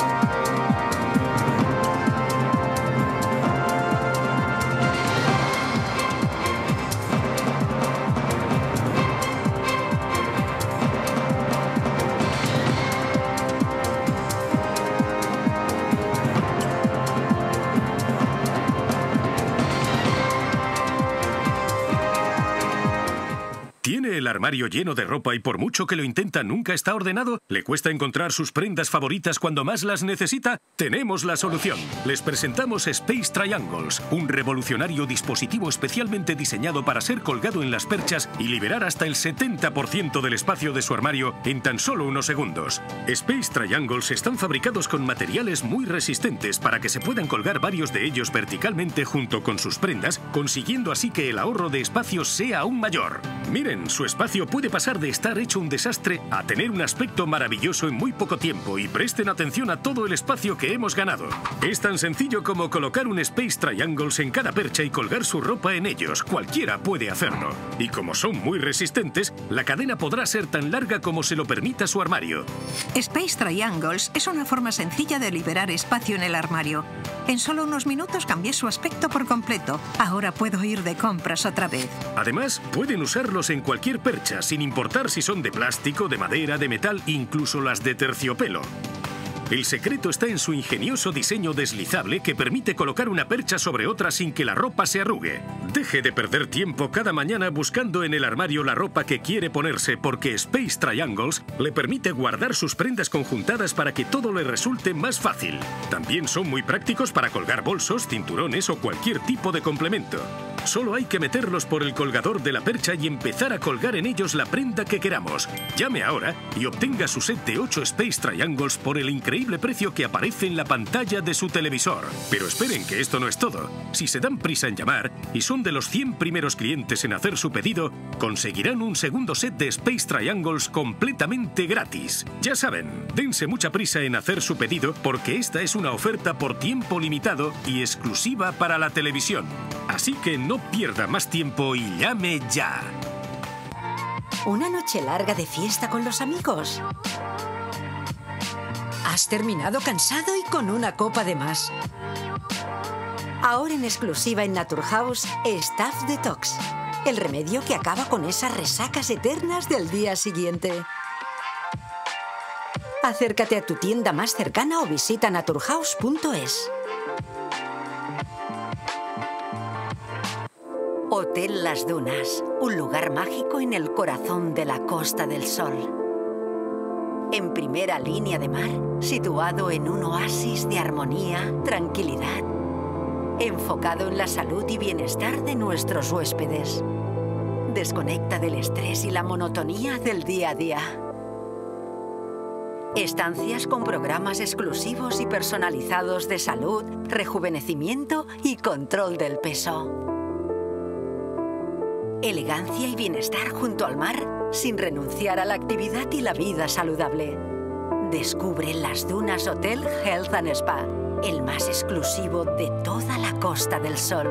S9: ¿Tiene el armario lleno de ropa y por mucho que lo intenta nunca está ordenado? ¿Le cuesta encontrar sus prendas favoritas cuando más las necesita? Tenemos la solución. Les presentamos Space Triangles, un revolucionario dispositivo especialmente diseñado para ser colgado en las perchas y liberar hasta el 70% del espacio de su armario en tan solo unos segundos. Space Triangles están fabricados con materiales muy resistentes para que se puedan colgar varios de ellos verticalmente junto con sus prendas, consiguiendo así que el ahorro de espacio sea aún mayor. Miren, su espacio puede pasar de estar hecho un desastre a tener un aspecto maravilloso en muy poco tiempo y presten atención a todo el espacio que hemos ganado. Es tan sencillo como colocar un Space Triangles en cada percha y colgar su ropa en ellos. Cualquiera puede hacerlo. Y como son muy resistentes, la cadena podrá ser tan larga como se lo permita su armario.
S10: Space Triangles es una forma sencilla de liberar espacio en el armario. En solo unos minutos cambié su aspecto por completo. Ahora puedo ir de compras otra vez.
S9: Además, pueden usarlos en cualquier percha, sin importar si son de plástico, de madera, de metal, incluso las de terciopelo. El secreto está en su ingenioso diseño deslizable que permite colocar una percha sobre otra sin que la ropa se arrugue. Deje de perder tiempo cada mañana buscando en el armario la ropa que quiere ponerse, porque Space Triangles le permite guardar sus prendas conjuntadas para que todo le resulte más fácil. También son muy prácticos para colgar bolsos, cinturones o cualquier tipo de complemento. Solo hay que meterlos por el colgador de la percha y empezar a colgar en ellos la prenda que queramos. Llame ahora y obtenga su set de 8 Space Triangles por el increíble precio que aparece en la pantalla de su televisor. Pero esperen, que esto no es todo. Si se dan prisa en llamar y son de los 100 primeros clientes en hacer su pedido, conseguirán un segundo set de Space Triangles completamente gratis. Ya saben, dense mucha prisa en hacer su pedido porque esta es una oferta por tiempo limitado y exclusiva para la televisión. Así que no pierda más tiempo y llame ya.
S11: ¿Una noche larga de fiesta con los amigos? ¿Has terminado cansado y con una copa de más? Ahora en exclusiva en Naturhaus, Staff Detox. El remedio que acaba con esas resacas eternas del día siguiente. Acércate a tu tienda más cercana o visita naturhaus.es. Hotel Las Dunas, un lugar mágico en el corazón de la Costa del Sol. En primera línea de mar, situado en un oasis de armonía, tranquilidad, enfocado en la salud y bienestar de nuestros huéspedes. Desconecta del estrés y la monotonía del día a día. Estancias con programas exclusivos y personalizados de salud, rejuvenecimiento y control del peso. Elegancia y bienestar junto al mar, sin renunciar a la actividad y la vida saludable. Descubre Las Dunas Hotel Health and Spa. el más exclusivo de toda la Costa del Sol.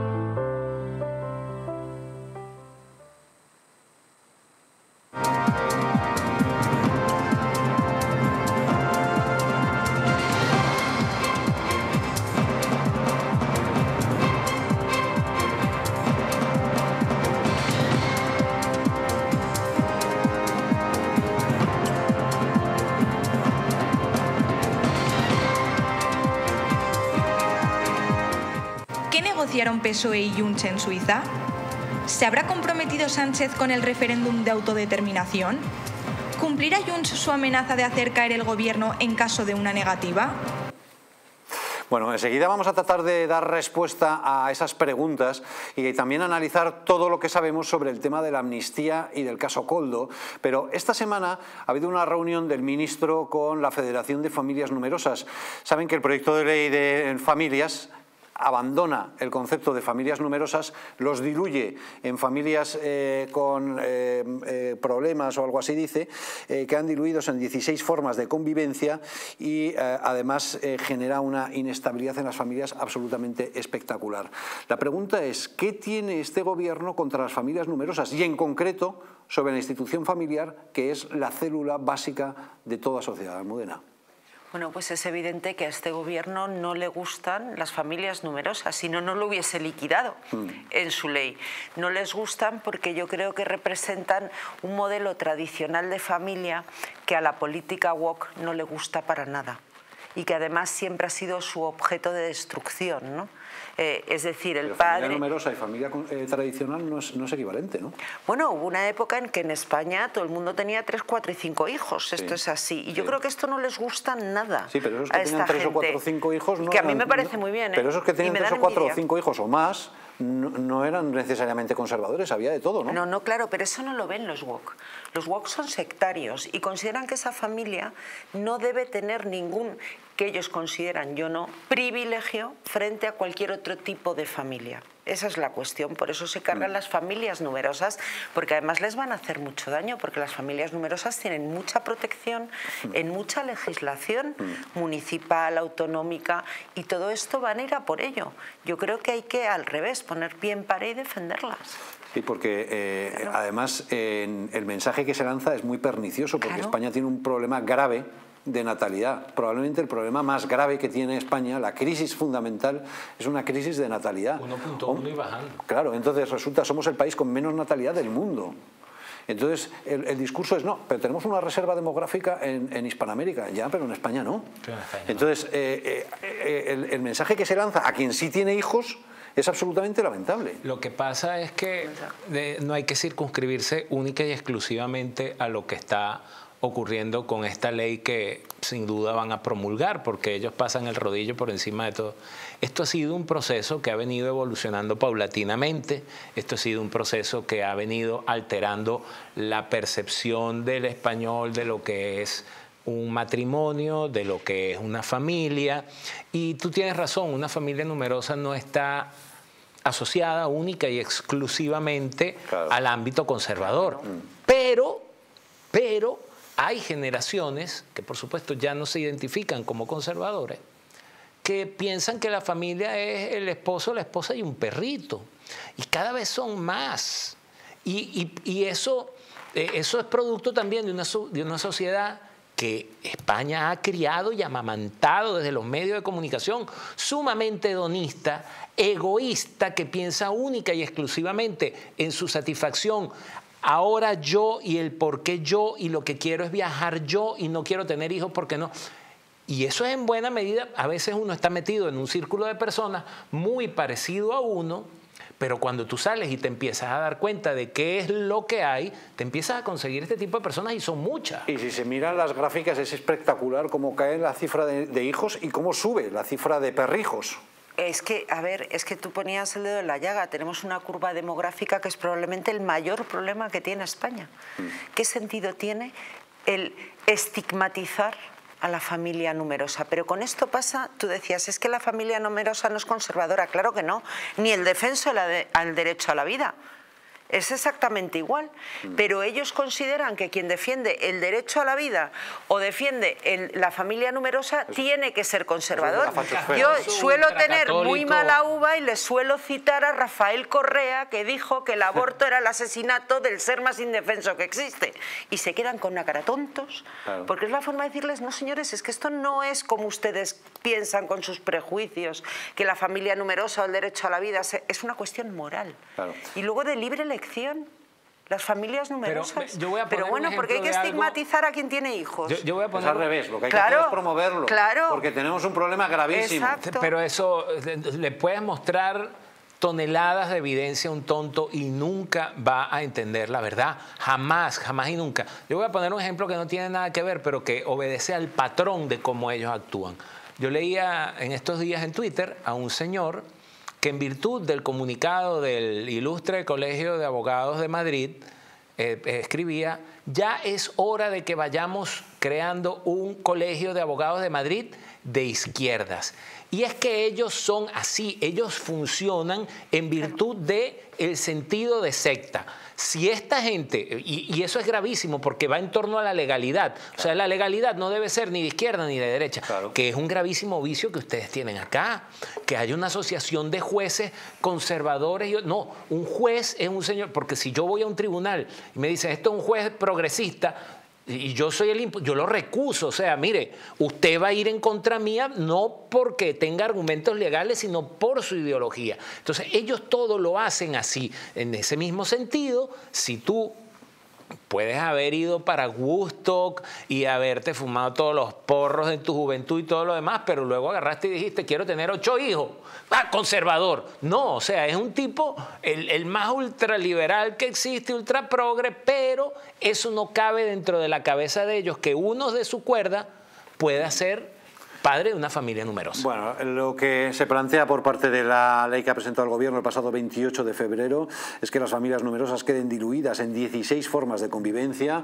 S12: ¿Negociaron PSOE y Junts en Suiza? ¿Se habrá comprometido Sánchez con el referéndum de autodeterminación? ¿Cumplirá Junts su amenaza de hacer caer el gobierno en caso de una negativa?
S3: Bueno, enseguida vamos a tratar de dar respuesta a esas preguntas y también analizar todo lo que sabemos sobre el tema de la amnistía y del caso Koldo. Pero esta semana ha habido una reunión del ministro con la Federación de Familias Numerosas. Saben que el proyecto de ley de familias abandona el concepto de familias numerosas, los diluye en familias con problemas o algo así, dice, quedan diluidos en 16 formas de convivencia y además genera una inestabilidad en las familias absolutamente espectacular. La pregunta es, ¿qué tiene este gobierno contra las familias numerosas? Y en concreto sobre la institución familiar, que es la célula básica de toda sociedad. Almudena.
S4: Bueno, pues es evidente que a este gobierno no le gustan las familias numerosas, si no, no lo hubiese liquidado en su ley. No les gustan porque yo creo que representan un modelo tradicional de familia que a la política woke no le gusta para nada y que además siempre ha sido su objeto de destrucción, ¿no? Es decir, el padre...
S3: Familia numerosa y familia tradicional no es equivalente, ¿no?
S4: Bueno, hubo una época en que en España todo el mundo tenía 3, 4 y 5 hijos. Esto es así. Y yo creo que esto no les gusta nada.
S3: Sí, pero esos que tenían 3 o 4 o 5 hijos...
S4: No que a mí me parece muy bien, ¿eh?
S3: Pero esos que tenían 3 o 4 o 5 hijos o más no eran necesariamente conservadores, había de todo, ¿no?
S4: No, claro, pero eso no lo ven los woke. Los woke son sectarios y consideran que esa familia no debe tener ningún, que ellos consideran, yo no, privilegio frente a cualquier otro tipo de familia. Esa es la cuestión, por eso se cargan las familias numerosas, porque además les van a hacer mucho daño, porque las familias numerosas tienen mucha protección en mucha legislación municipal, autonómica, y todo esto van a ir a por ello. Yo creo que hay que, al revés, poner pie en pared y defenderlas.
S3: Sí, porque además el mensaje que se lanza es muy pernicioso, porque España tiene un problema grave de natalidad. Probablemente el problema más grave que tiene España, la crisis fundamental, es una crisis de natalidad.
S5: 1.1 y bajando.
S3: Claro, entonces resulta, somos el país con menos natalidad del mundo. Entonces el discurso es, no, pero tenemos una reserva demográfica en Hispanoamérica, ya, pero en España no. Entonces el mensaje que se lanza a quien sí tiene hijos es absolutamente lamentable.
S5: Lo que pasa es que no hay que circunscribirse única y exclusivamente a lo que está ocurriendo con esta ley que sin duda van a promulgar, porque ellos pasan el rodillo por encima de todo. Esto ha sido un proceso que ha venido evolucionando paulatinamente, esto ha sido un proceso que ha venido alterando la percepción del español de lo que es un matrimonio, de lo que es una familia, y tú tienes razón, una familia numerosa no está asociada única y exclusivamente al ámbito conservador, pero hay generaciones que por supuesto ya no se identifican como conservadores, que piensan que la familia es el esposo, la esposa y un perrito, y cada vez son más, y eso es producto también de una sociedad que España ha criado y amamantado desde los medios de comunicación, sumamente hedonista, egoísta, que piensa única y exclusivamente en su satisfacción. Ahora yo y el por qué yo, y lo que quiero es viajar yo y no quiero tener hijos porque no. Y eso es en buena medida, a veces uno está metido en un círculo de personas muy parecido a uno, pero cuando tú sales y te empiezas a dar cuenta de qué es lo que hay, te empiezas a conseguir este tipo de personas y son muchas.
S3: Y si se miran las gráficas es espectacular cómo cae la cifra de hijos y cómo sube la cifra de perrijos.
S4: Es que, a ver, es que tú ponías el dedo en la llaga. Tenemos una curva demográfica que es probablemente el mayor problema que tiene España. ¿Qué sentido tiene el estigmatizar a la familia numerosa? Pero con esto pasa, tú decías, es que la familia numerosa no es conservadora. Claro que no, ni el defenso al derecho a la vida. es exactamente igual, pero ellos consideran que quien defiende el derecho a la vida o defiende la familia numerosa tiene que ser conservador. Yo suelo tener muy mala uva y les suelo citar a Rafael Correa, que dijo que el aborto era el asesinato del ser más indefenso que existe, y se quedan con una cara tontos, porque es la forma de decirles, no señores, es que esto no es como ustedes piensan con sus prejuicios, que la familia numerosa o el derecho a la vida es una cuestión moral. Y luego de libre elección, las familias numerosas. Pero bueno, porque hay que estigmatizar a quien tiene hijos.
S3: Yo voy a poner... Es al revés, lo que hay que hacer es promoverlo, porque tenemos un problema gravísimo.
S5: Pero eso le puedes mostrar toneladas de evidencia a un tonto y nunca va a entender la verdad. Jamás, jamás y nunca. Yo voy a poner un ejemplo que no tiene nada que ver, pero que obedece al patrón de cómo ellos actúan. Yo leía en estos días en Twitter a un señor que en virtud del comunicado del Ilustre Colegio de Abogados de Madrid escribía: ya es hora de que vayamos creando un colegio de abogados de Madrid de izquierdas. Y es que ellos son así, ellos funcionan en virtud del sentido de secta. Si esta gente, y eso es gravísimo porque va en torno a la legalidad, o sea, la legalidad no debe ser ni de izquierda ni de derecha, que es un gravísimo vicio que ustedes tienen acá, que hay una asociación de jueces conservadores. No, un juez es un señor, porque si yo voy a un tribunal y me dicen, esto es un juez progresista, y yo soy yo lo recuso. O sea, mire, usted va a ir en contra mía no porque tenga argumentos legales, sino por su ideología. Entonces, ellos todo lo hacen así. En ese mismo sentido, si tú puedes haber ido para Woodstock y haberte fumado todos los porros en tu juventud y todo lo demás, pero luego agarraste y dijiste, quiero tener 8 hijos. ¡Ah, conservador! No, o sea, es un tipo, el más ultraliberal que existe, ultra progre, pero eso no cabe dentro de la cabeza de ellos, que uno de su cuerda pueda ser padre de una familia numerosa.
S3: Bueno, lo que se plantea por parte de la ley que ha presentado el Gobierno el pasado 28 de febrero es que las familias numerosas queden diluidas en 16 formas de convivencia,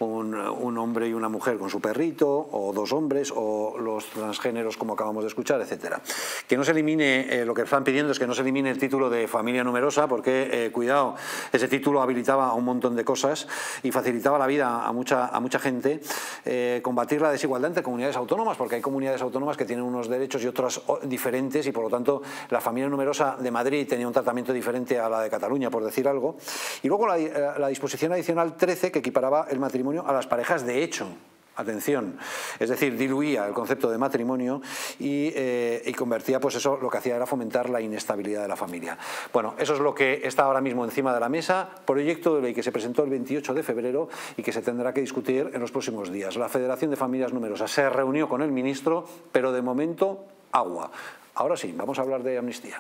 S3: un hombre y una mujer con su perrito, o 2 hombres, o los transgéneros como acabamos de escuchar, etcétera. Que no se elimine, lo que están pidiendo es que no se elimine el título de familia numerosa, porque, cuidado, ese título habilitaba a un montón de cosas y facilitaba la vida a mucha gente. Combatir la desigualdad entre comunidades autónomas, porque hay comunidades autónomas que tienen unos derechos y otras diferentes, y por lo tanto la familia numerosa de Madrid tenía un tratamiento diferente a la de Cataluña, por decir algo. Y luego la disposición adicional 13, que equiparaba el matrimonio a las parejas de hecho. Atención, es decir, diluía el concepto de matrimonio y convertía, pues eso, lo que hacía era fomentar la inestabilidad de la familia. Bueno, eso es lo que está ahora mismo encima de la mesa, proyecto de ley que se presentó el 28 de febrero y que se tendrá que discutir en los próximos días. La Federación de Familias Numerosas se reunió con el ministro, pero de momento, agua. Ahora sí, vamos a hablar de amnistía.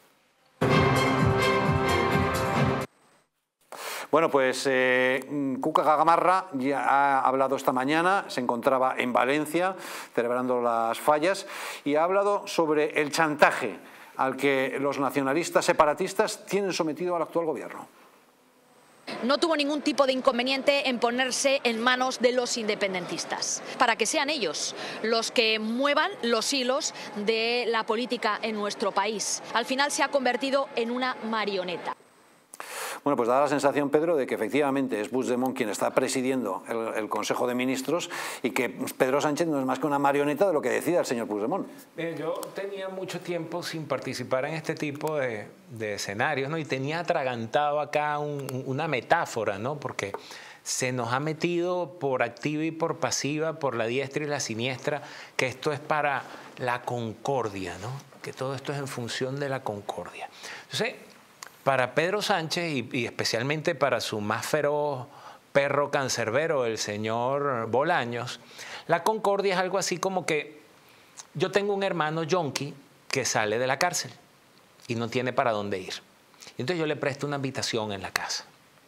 S3: Bueno, pues Cuca Gamarra ya ha hablado esta mañana, se encontraba en Valencia celebrando las fallas y ha hablado sobre el chantaje al que los nacionalistas separatistas tienen sometido al actual gobierno.
S8: No tuvo ningún tipo de inconveniente en ponerse en manos de los independentistas, para que sean ellos los que muevan los hilos de la política en nuestro país. Al final se ha convertido en una marioneta.
S3: Bueno, pues da la sensación, Pedro, de que efectivamente es Puigdemont quien está presidiendo el Consejo de Ministros y que Pedro Sánchez no es más que una marioneta de lo que decida el señor Puigdemont.
S5: Yo tenía mucho tiempo sin participar en este tipo de escenarios, ¿no? Y tenía atragantado acá una metáfora, ¿no? Porque se nos ha metido por activa y por pasiva, por la diestra y la siniestra, que esto es para la concordia, ¿no? Que todo esto es en función de la concordia. Entonces, para Pedro Sánchez y especialmente para su más feroz perro cancerbero, el señor Bolaños, la concordia es algo así como que yo tengo un hermano yonki que sale de la cárcel y no tiene para dónde ir. Entonces yo le presto una habitación en la casa.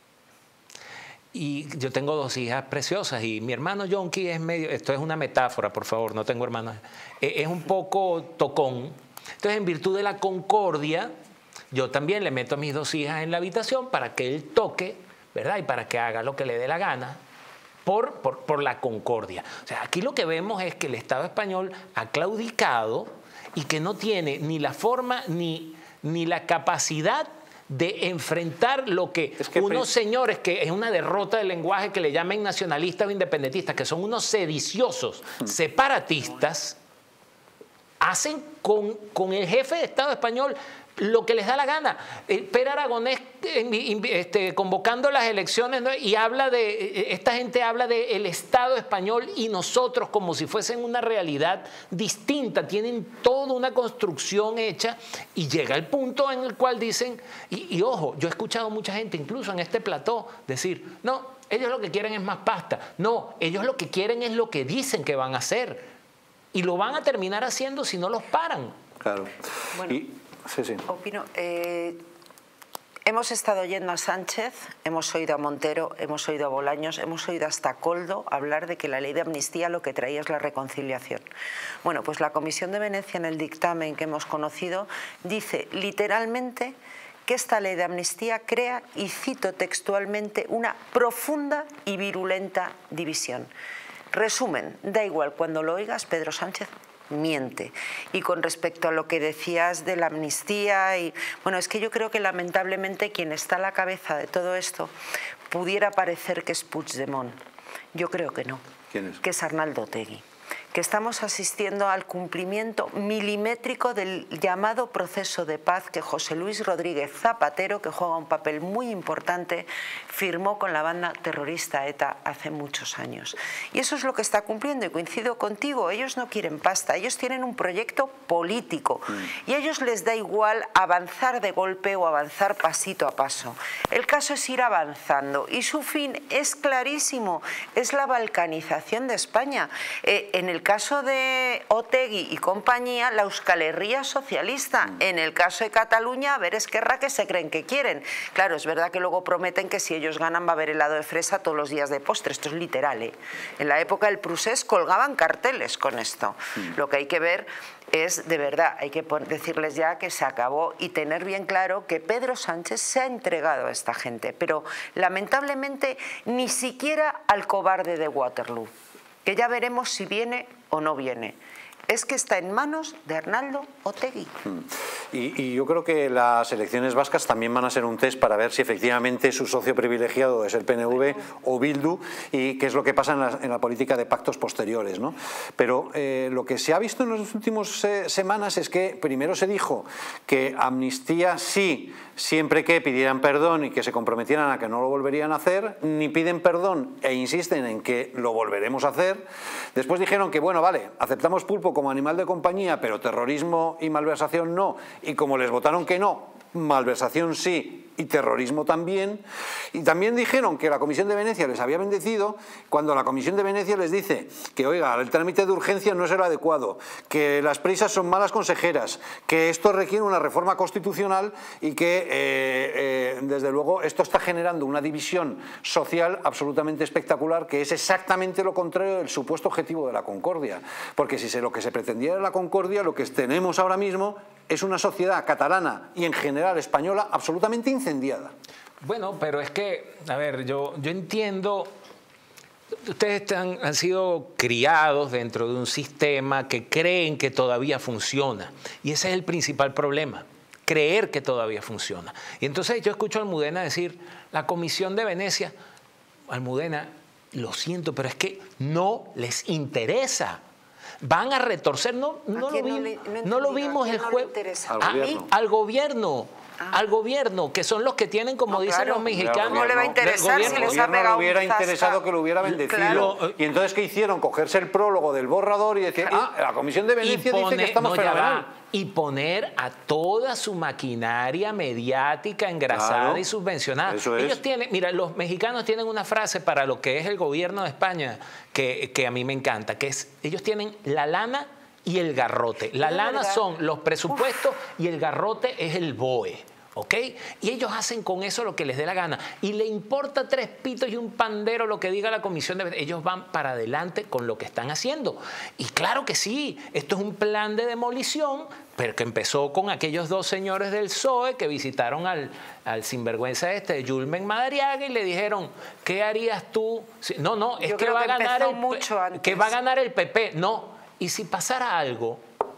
S5: Y yo tengo 2 hijas preciosas y mi hermano yonki es medio, esto es una metáfora, por favor, no tengo hermanos, es un poco tocón. Entonces, en virtud de la concordia, yo también le meto a mis 2 hijas en la habitación para que él toque, ¿verdad? Y para que haga lo que le dé la gana por la concordia. O sea, aquí lo que vemos es que el Estado español ha claudicado y que no tiene ni la forma ni la capacidad de enfrentar lo que, unos señores, que es una derrota del lenguaje, que le llamen nacionalistas o independentistas, que son unos sediciosos, separatistas, hacen con el jefe de Estado español lo que les da la gana. Per Aragonés convocando las elecciones, ¿no? Y esta gente habla del Estado español y nosotros como si fuesen una realidad distinta. Tienen toda una construcción hecha y llega el punto en el cual dicen, y ojo, yo he escuchado mucha gente, incluso en este plató, decir, no, ellos lo que quieren es más pasta. No, ellos lo que quieren es lo que dicen que van a hacer. Y lo van a terminar haciendo si no los paran.
S3: Claro.
S4: Bueno,
S3: sí.
S4: Opino, hemos estado oyendo a Sánchez, hemos oído a Montero, hemos oído a Bolaños, hemos oído hasta a Koldo hablar de que la ley de amnistía lo que traía es la reconciliación. Bueno, pues la Comisión de Venecia, en el dictamen que hemos conocido, dice literalmente que esta ley de amnistía crea, y cito textualmente, una profunda y virulenta división. Resumen, da igual, cuando lo oigas, Pedro Sánchez miente. Y con respecto a lo que decías de la amnistía, bueno, es que yo creo que lamentablemente quien está a la cabeza de todo esto pudiera parecer que es Puigdemont. Yo creo que no.
S3: ¿Quién es?
S4: Que es Arnaldo Otegi. Que estamos asistiendo al cumplimiento milimétrico del llamado proceso de paz que José Luis Rodríguez Zapatero, que juega un papel muy importante, firmó con la banda terrorista ETA hace muchos años. Y eso es lo que está cumpliendo, y coincido contigo, ellos no quieren pasta, ellos tienen un proyecto político y a ellos les da igual avanzar de golpe o avanzar pasito a paso. El caso es ir avanzando y su fin es clarísimo, es la balcanización de España. En el caso de Otegi y compañía, la Euskal Herria socialista. En el caso de Cataluña, a ver Esquerra, que se creen que quieren. Claro, es verdad que luego prometen que si ellos ganan va a haber helado de fresa todos los días de postre. Esto es literal, ¿eh? En la época del Prusés colgaban carteles con esto. Lo que hay que ver es, de verdad, hay que decirles ya que se acabó y tener bien claro que Pedro Sánchez se ha entregado a esta gente, pero lamentablemente ni siquiera al cobarde de Waterloo, que ya veremos si viene o no viene. Es que está en manos de Arnaldo Otegi.
S3: Y yo creo que las elecciones vascas también van a ser un test para ver si efectivamente su socio privilegiado es el PNV o Bildu, y qué es lo que pasa en la política de pactos posteriores, ¿no? Pero lo que se ha visto en las últimas semanas es que primero se dijo que amnistía sí, siempre que pidieran perdón y que se comprometieran a que no lo volverían a hacer, ni piden perdón e insisten en que lo volveremos a hacer. Después dijeron que, bueno, vale, aceptamos pulpo como animal de compañía, pero terrorismo y malversación no. Y como les votaron que no, malversación sí y terrorismo también. Y también dijeron que la Comisión de Venecia les había bendecido, cuando la Comisión de Venecia les dice que, oiga, el trámite de urgencia no es el adecuado, que las prisas son malas consejeras, que esto requiere una reforma constitucional y que, desde luego, esto está generando una división social absolutamente espectacular, que es exactamente lo contrario del supuesto objetivo de la concordia. Porque si lo que se pretendía era la concordia, lo que tenemos ahora mismo es una sociedad catalana y en general española absolutamente incendiada.
S5: Bueno, pero es que, a ver, yo entiendo, ustedes han sido criados dentro de un sistema que creen que todavía funciona, y ese es el principal problema, creer que todavía funciona. Y entonces yo escucho a Almudena decir, la Comisión de Venecia, Almudena, lo siento, pero es que no les interesa. Van a retorcer, no lo vimos el jueves. Al gobierno. Al gobierno, que son los que tienen, como dicen los mexicanos.
S4: ¿Cómo le va a interesar si les ha pegado un
S3: hubiera interesado que lo hubiera bendecido. Y entonces, ¿qué hicieron? Cogerse el prólogo del borrador y decir, la Comisión de Venecia dice que estamos fenomenal.
S5: Y poner a toda su maquinaria mediática engrasada y subvencionada. Ellos tienen, mira, los mexicanos tienen una frase para lo que es el gobierno de España que a mí me encanta, que es, ellos tienen la lana y el garrote. La lana son los presupuestos y el garrote es el BOE. ¿Ok? Y ellos hacen con eso lo que les dé la gana. Y le importa tres pitos y un pandero lo que diga la Comisión de Venecia. Ellos van para adelante con lo que están haciendo. Y claro que sí, esto es un plan de demolición, pero que empezó con aquellos dos señores del PSOE que visitaron al sinvergüenza de Yulmen Madariaga y le dijeron, ¿qué harías tú? No, es que va a ganar va a ganar el PP. No, y si pasara algo,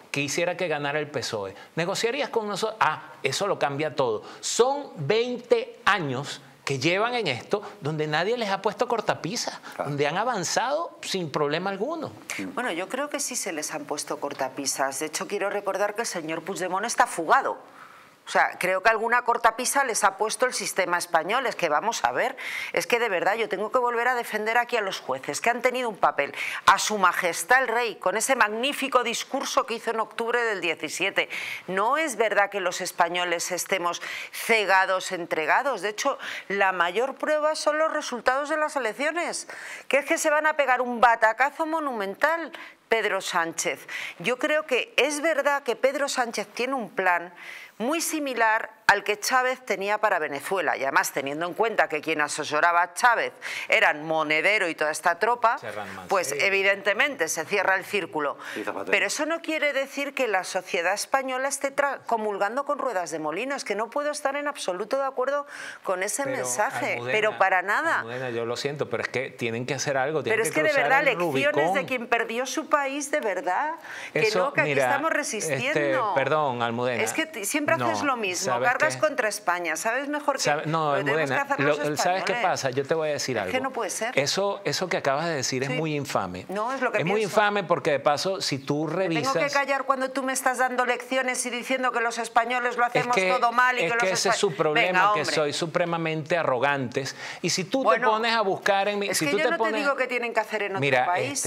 S5: que hiciera que ganara el PSOE. ¿Negociarías con nosotros? Ah, eso lo cambia todo. Son 20 años que llevan en esto, donde nadie les ha puesto cortapisa, donde han avanzado sin problema alguno.
S4: Bueno, yo creo que sí se les han puesto cortapisas. De hecho, quiero recordar que el señor Puigdemont está fugado. O sea, creo que alguna cortapisa les ha puesto el sistema español. Es que vamos a ver, es que de verdad yo tengo que volver a defender aquí a los jueces, que han tenido un papel. A su majestad el rey, con ese magnífico discurso que hizo en octubre del 17. No es verdad que los españoles estemos cegados, entregados. De hecho, la mayor prueba son los resultados de las elecciones, que es que se van a pegar un batacazo monumental. Pedro Sánchez. Yo creo que es verdad que Pedro Sánchez tiene un plan muy similar al que Chávez tenía para Venezuela, y además teniendo en cuenta que quien asesoraba a Chávez eran Monedero y toda esta tropa, pues evidentemente se cierra el círculo. Pero eso no quiere decir que la sociedad española esté comulgando con ruedas de molino. Es que no puedo estar en absoluto de acuerdo con ese mensaje,
S5: Almudena,
S4: pero para nada.
S5: Almudena, yo lo siento, pero es que tienen que hacer algo.
S4: Pero es que de verdad, lecciones de quien perdió su país, de verdad, que
S5: eso,
S4: no, que
S5: mira,
S4: aquí estamos resistiendo.
S5: Perdón, Almudena.
S4: Es que siempre haces lo mismo, cargas contra España, ¿sabes mejor que
S5: no, Almudena, ¿sabes qué pasa? Yo te voy a decir algo.
S4: Es que no puede ser.
S5: Eso que acabas de decir es muy infame.
S4: No, es lo que
S5: pienso. Muy infame porque, de paso, si tú revisas...
S4: ¿Tengo que callar cuando tú me estás dando lecciones y diciendo que los españoles lo hacemos todo mal y que los españoles...
S5: Es que ese es su problema, que sois supremamente arrogantes. Y si tú te pones a buscar en...
S4: Es que yo no te digo que tienen que hacer en otro país.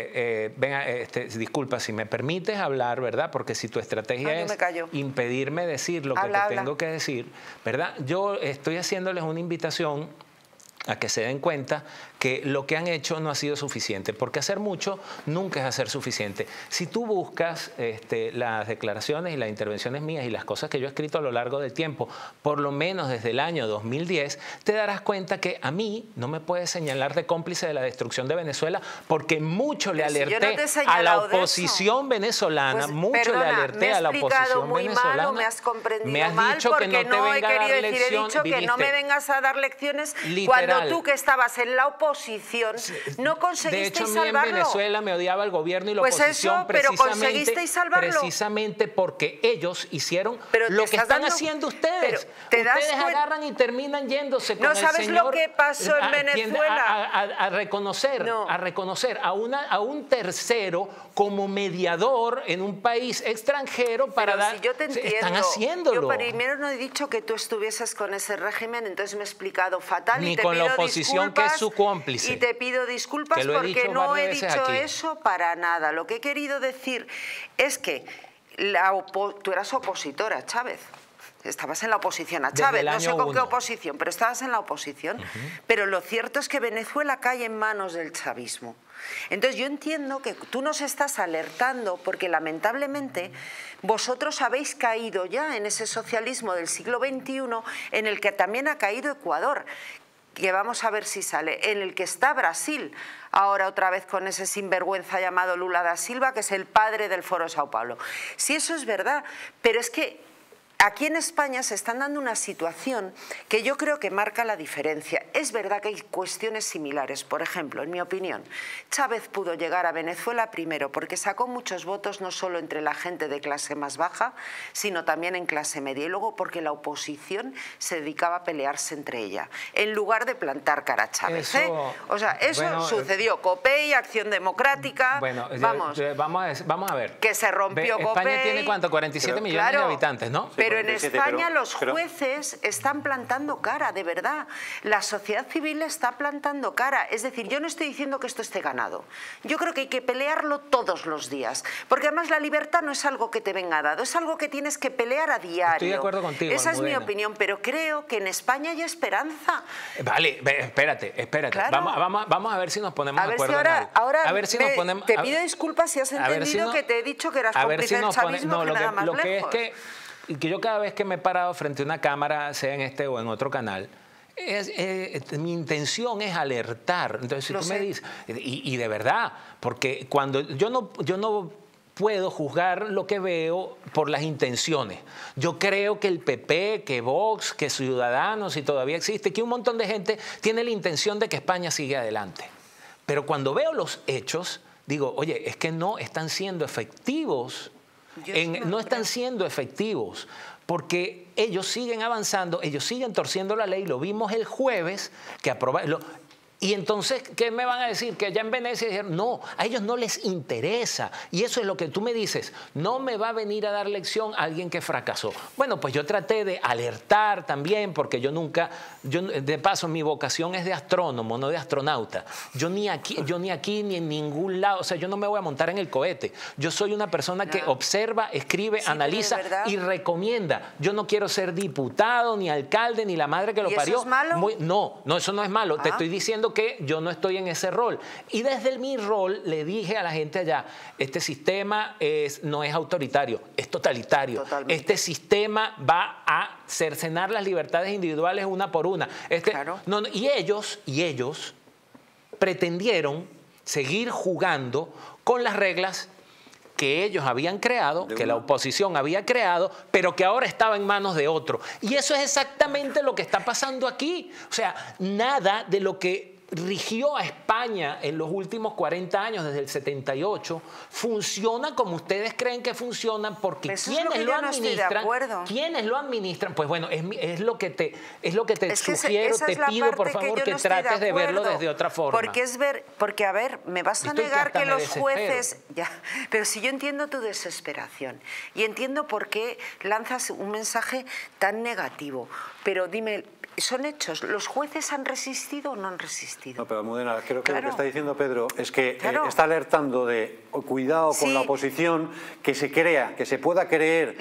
S5: Disculpa, si me permites hablar, ¿verdad? Porque si tu estrategia es impedirme decir lo que te tengo que decir, ¿verdad? Yo estoy haciéndoles una invitación a que se den cuenta que lo que han hecho no ha sido suficiente, porque hacer mucho nunca es hacer suficiente. Si tú buscas las declaraciones y las intervenciones mías y las cosas que yo he escrito a lo largo del tiempo, por lo menos desde el año 2010, te darás cuenta que a mí no me puedes señalar de cómplice de la destrucción de Venezuela, porque mucho le alerté a la oposición venezolana, mucho le alerté a la oposición venezolana.
S4: Mal, me has comprendido
S5: me has
S4: mal,
S5: dicho que no te venga a dar lecciones.
S4: He dicho que no me vengas a dar lecciones cuando tú, que estabas en la oposición, no conseguisteis salvarlo.
S5: De hecho, a mí en Venezuela me odiaba el gobierno y la oposición,
S4: pero conseguisteis salvarlo.
S5: Precisamente porque ellos hicieron lo que están haciendo ustedes. Ustedes agarran y terminan yéndose con el señor.
S4: ¿No sabes lo que pasó en Venezuela?
S5: A reconocer a un tercero como mediador en un país extranjero para dar...
S4: Si yo te entiendo.
S5: Están haciéndolo.
S4: Yo primero no he dicho que tú estuvieses con ese régimen, entonces me he explicado fatal.
S5: Ni con la oposición, que es su cómplice.
S4: Y te pido disculpas porque no he dicho eso para nada. Lo que he querido decir es que tú eras opositora a Chávez. Estabas en la oposición a Chávez, no sé con qué oposición, pero estabas en la oposición. Pero lo cierto es que Venezuela cae en manos del chavismo. Entonces yo entiendo que tú nos estás alertando porque lamentablemente vosotros habéis caído ya en ese socialismo del siglo XXI en el que también ha caído Ecuador, que vamos a ver si sale, en el que está Brasil, ahora otra vez con ese sinvergüenza llamado Lula da Silva, que es el padre del Foro Sao Paulo. Sí, eso es verdad, pero es que aquí en España se están dando una situación que yo creo que marca la diferencia. Es verdad que hay cuestiones similares. Por ejemplo, en mi opinión, Chávez pudo llegar a Venezuela primero porque sacó muchos votos no solo entre la gente de clase más baja, sino también en clase media. Y luego porque la oposición se dedicaba a pelearse entre ella, en lugar de plantar cara a Chávez. O sea, eso sucedió. COPEI, Acción Democrática...
S5: Bueno, vamos a ver.
S4: Que se rompió COPEI.
S5: España tiene, ¿cuánto? 47 millones de habitantes, ¿no?
S4: Pero en España los jueces están plantando cara, de verdad. La sociedad civil está plantando cara. Es decir, yo no estoy diciendo que esto esté ganado. Yo creo que hay que pelearlo todos los días. Porque además la libertad no es algo que te venga dado, es algo que tienes que pelear a diario.
S5: Estoy de acuerdo contigo,
S4: Esa
S5: Almudena.
S4: es mi opinión, pero creo que en España hay esperanza.
S5: Vale, espérate. Claro. Vamos a ver si nos ponemos de acuerdo.
S4: Te pido disculpas si has entendido que te he dicho que eras cómplice del chavismo, que nada más lejos.
S5: Que yo cada vez que me he parado frente a una cámara, sea en este o en otro canal, mi intención es alertar. Entonces, si tú me dices, y de verdad, porque cuando yo no puedo juzgar lo que veo por las intenciones. Yo creo que el PP, que Vox, que Ciudadanos, y todavía existe, que un montón de gente tiene la intención de que España siga adelante. Pero cuando veo los hechos, digo, oye, es que no están siendo efectivos no están siendo efectivos, porque ellos siguen avanzando, ellos siguen torciendo la ley. Lo vimos el jueves que aprobaron. Y entonces, ¿qué me van a decir? Que allá en Venecia dijeron, no, a ellos no les interesa. Y eso es lo que tú me dices, no me va a venir a dar lección alguien que fracasó. Bueno, pues yo traté de alertar también, porque yo de paso, mi vocación es de astrónomo, no de astronauta. Yo ni aquí ni en ningún lado, o sea, yo no me voy a montar en el cohete. Yo soy una persona que observa, escribe, analiza y recomienda. Yo no quiero ser diputado, ni alcalde, ni la madre que lo parió.
S4: ¿Eso es malo?
S5: No, eso no es malo. Te estoy diciendo que yo no estoy en ese rol. Y desde mi rol le dije a la gente allá, este sistema no es autoritario, es totalitario. Totalmente. Este sistema va a cercenar las libertades individuales una por una. Y ellos pretendieron seguir jugando con las reglas que ellos habían creado, que la oposición había creado, pero que ahora estaba en manos de otro. Y eso es exactamente lo que está pasando aquí. O sea, nada de lo que rigió a España en los últimos 40 años, desde el 78, funciona como ustedes creen que funciona, porque quienes lo administran, pues bueno, es lo que te sugiero, te pido por favor que trates de verlo desde otra forma.
S4: Porque a ver, me vas a negar que los jueces, pero si yo entiendo tu desesperación y entiendo por qué lanzas un mensaje tan negativo, pero dime, son hechos. ¿Los jueces han resistido o no han resistido?
S3: No, pero Almudena, creo que lo que está diciendo Pedro es que está alertando de cuidado con la oposición, que se crea, que se pueda creer,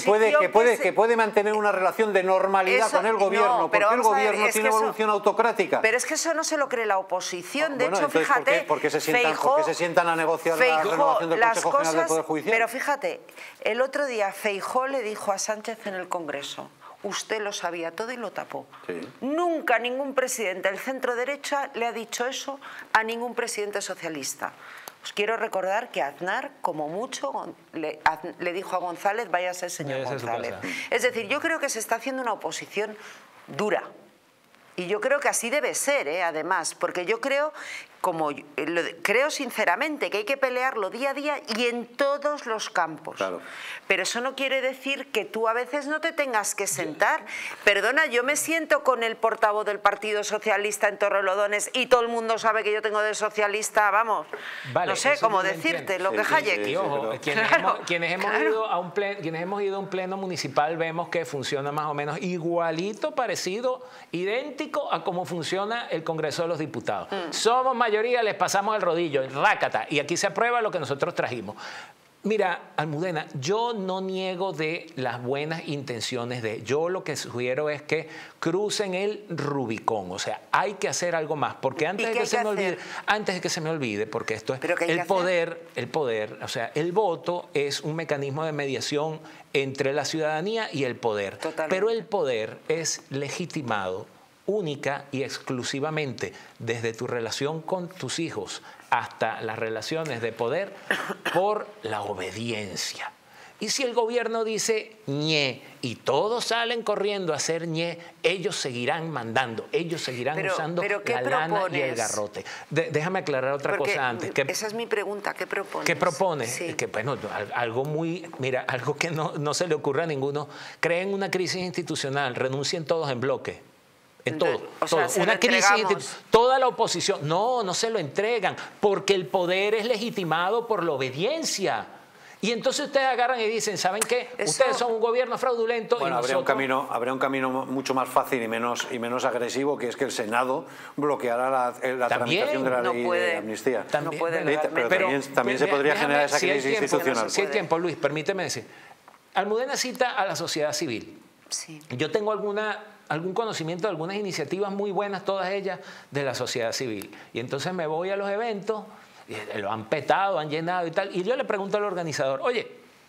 S3: que puede mantener una relación de normalidad con el gobierno, porque el gobierno tiene evolución autocrática.
S4: Pero es que eso no se lo cree la oposición. De hecho, fíjate,
S3: ¿por qué se sientan a negociar la renovación del Consejo General del Poder Judicial?
S4: Pero fíjate, el otro día Feijóo le dijo a Sánchez en el Congreso, usted lo sabía todo y lo tapó. Sí. Nunca ningún presidente del centro derecha le ha dicho eso a ningún presidente socialista. Os quiero recordar que Aznar, como mucho, le dijo a González, váyase señor González. Es decir, yo creo que se está haciendo una oposición dura. Y yo creo que así debe ser, además, porque yo creo, creo sinceramente que hay que pelearlo día a día y en todos los campos. Claro. Pero eso no quiere decir que tú a veces no te tengas que sentar. Perdona, yo me siento con el portavoz del Partido Socialista en Torrelodones y todo el mundo sabe que yo tengo de socialista, vamos, no sé cómo decirte, lo que Hayek.
S5: Y ojo, quienes hemos ido a un pleno municipal vemos que funciona más o menos igualito, parecido, idéntico a cómo funciona el Congreso de los Diputados. Somos mayoría, les pasamos el rodillo, rácata, y aquí se aprueba lo que nosotros trajimos. Mira, Almudena, yo no niego de las buenas intenciones yo lo que sugiero es que crucen el Rubicón, o sea, hay que hacer algo más, porque antes de que se me olvide, porque esto es el poder, o sea, el voto es un mecanismo de mediación entre la ciudadanía y el poder. Totalmente. Pero el poder es legitimado única y exclusivamente desde tu relación con tus hijos hasta las relaciones de poder por la obediencia. Y si el gobierno dice ñe y todos salen corriendo a hacer ñe, ellos seguirán mandando, ellos seguirán usando la lana y el garrote. Déjame aclarar otra cosa antes.
S4: Esa es mi pregunta, ¿qué propones?
S5: ¿Qué propones? Sí. Que, bueno, algo que no se le ocurra a ninguno. Creen una crisis institucional, renuncien todos en bloque. En todo. Una crisis, toda la oposición. No se lo entregan, porque el poder es legitimado por la obediencia. Y entonces ustedes agarran y dicen, ¿saben qué? Ustedes son un gobierno fraudulento.
S3: Bueno, habría un camino mucho más fácil y menos agresivo, que es que el Senado bloqueara la tramitación de la ley de amnistía. Pero también se podría generar esa crisis institucional.
S5: Si hay tiempo, Luis, permíteme decir. Almudena cita a la sociedad civil. Sí. Yo tengo algún conocimiento de algunas iniciativas muy buenas, todas ellas, de la sociedad civil. Y entonces me voy a los eventos, y lo han petado, han llenado y tal, y yo le pregunto al organizador, oye,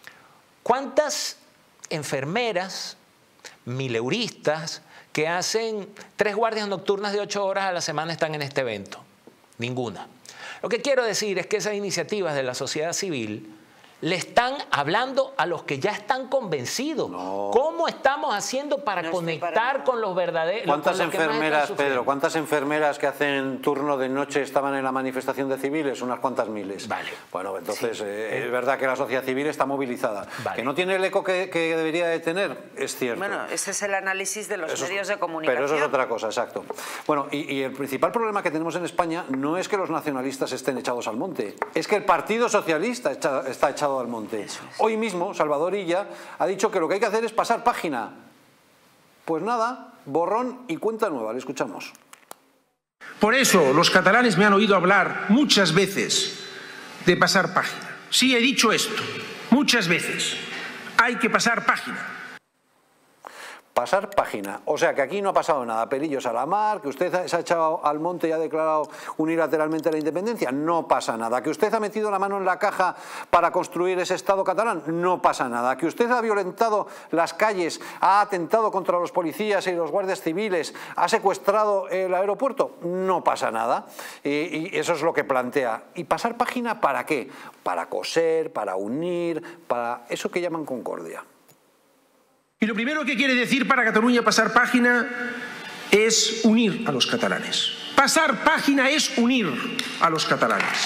S5: ¿cuántas enfermeras, mileuristas, que hacen 3 guardias nocturnas de 8 horas a la semana están en este evento? Ninguna. Lo que quiero decir es que esas iniciativas de la sociedad civil le están hablando a los que ya están convencidos.
S3: No.
S5: ¿Cómo estamos haciendo para conectar con los verdaderos?
S3: ¿Cuántas enfermeras, Pedro, cuántas enfermeras que hacen turno de noche estaban en la manifestación de civiles? Unas cuantas miles.
S5: Vale.
S3: Bueno, entonces es verdad que la sociedad civil está movilizada.
S5: Vale.
S3: Que no tiene el eco que debería de tener, es cierto.
S4: Bueno, ese es el análisis de los medios de comunicación.
S3: Pero eso es otra cosa, exacto. Bueno, y el principal problema que tenemos en España no es que los nacionalistas estén echados al monte, es que el Partido Socialista está echado al monte. Hoy mismo Salvador Illa ha dicho que lo que hay que hacer es pasar página. Pues nada, borrón y cuenta nueva. Le escuchamos.
S13: Por eso los catalanes me han oído hablar muchas veces de pasar página. Sí, he dicho esto muchas veces. Hay que pasar página.
S3: Pasar página. O sea que aquí no ha pasado nada. Pelillos a la mar, que usted se ha echado al monte y ha declarado unilateralmente la independencia. No pasa nada. Que usted ha metido la mano en la caja para construir ese Estado catalán. No pasa nada. Que usted ha violentado las calles, ha atentado contra los policías y los guardias civiles, ha secuestrado el aeropuerto. No pasa nada. Y eso es lo que plantea. ¿Y pasar página para qué? Para coser, para unir, para eso que llaman concordia.
S13: Y lo primero que quiere decir para Cataluña pasar página es unir a los catalanes. Pasar página es unir a los catalanes.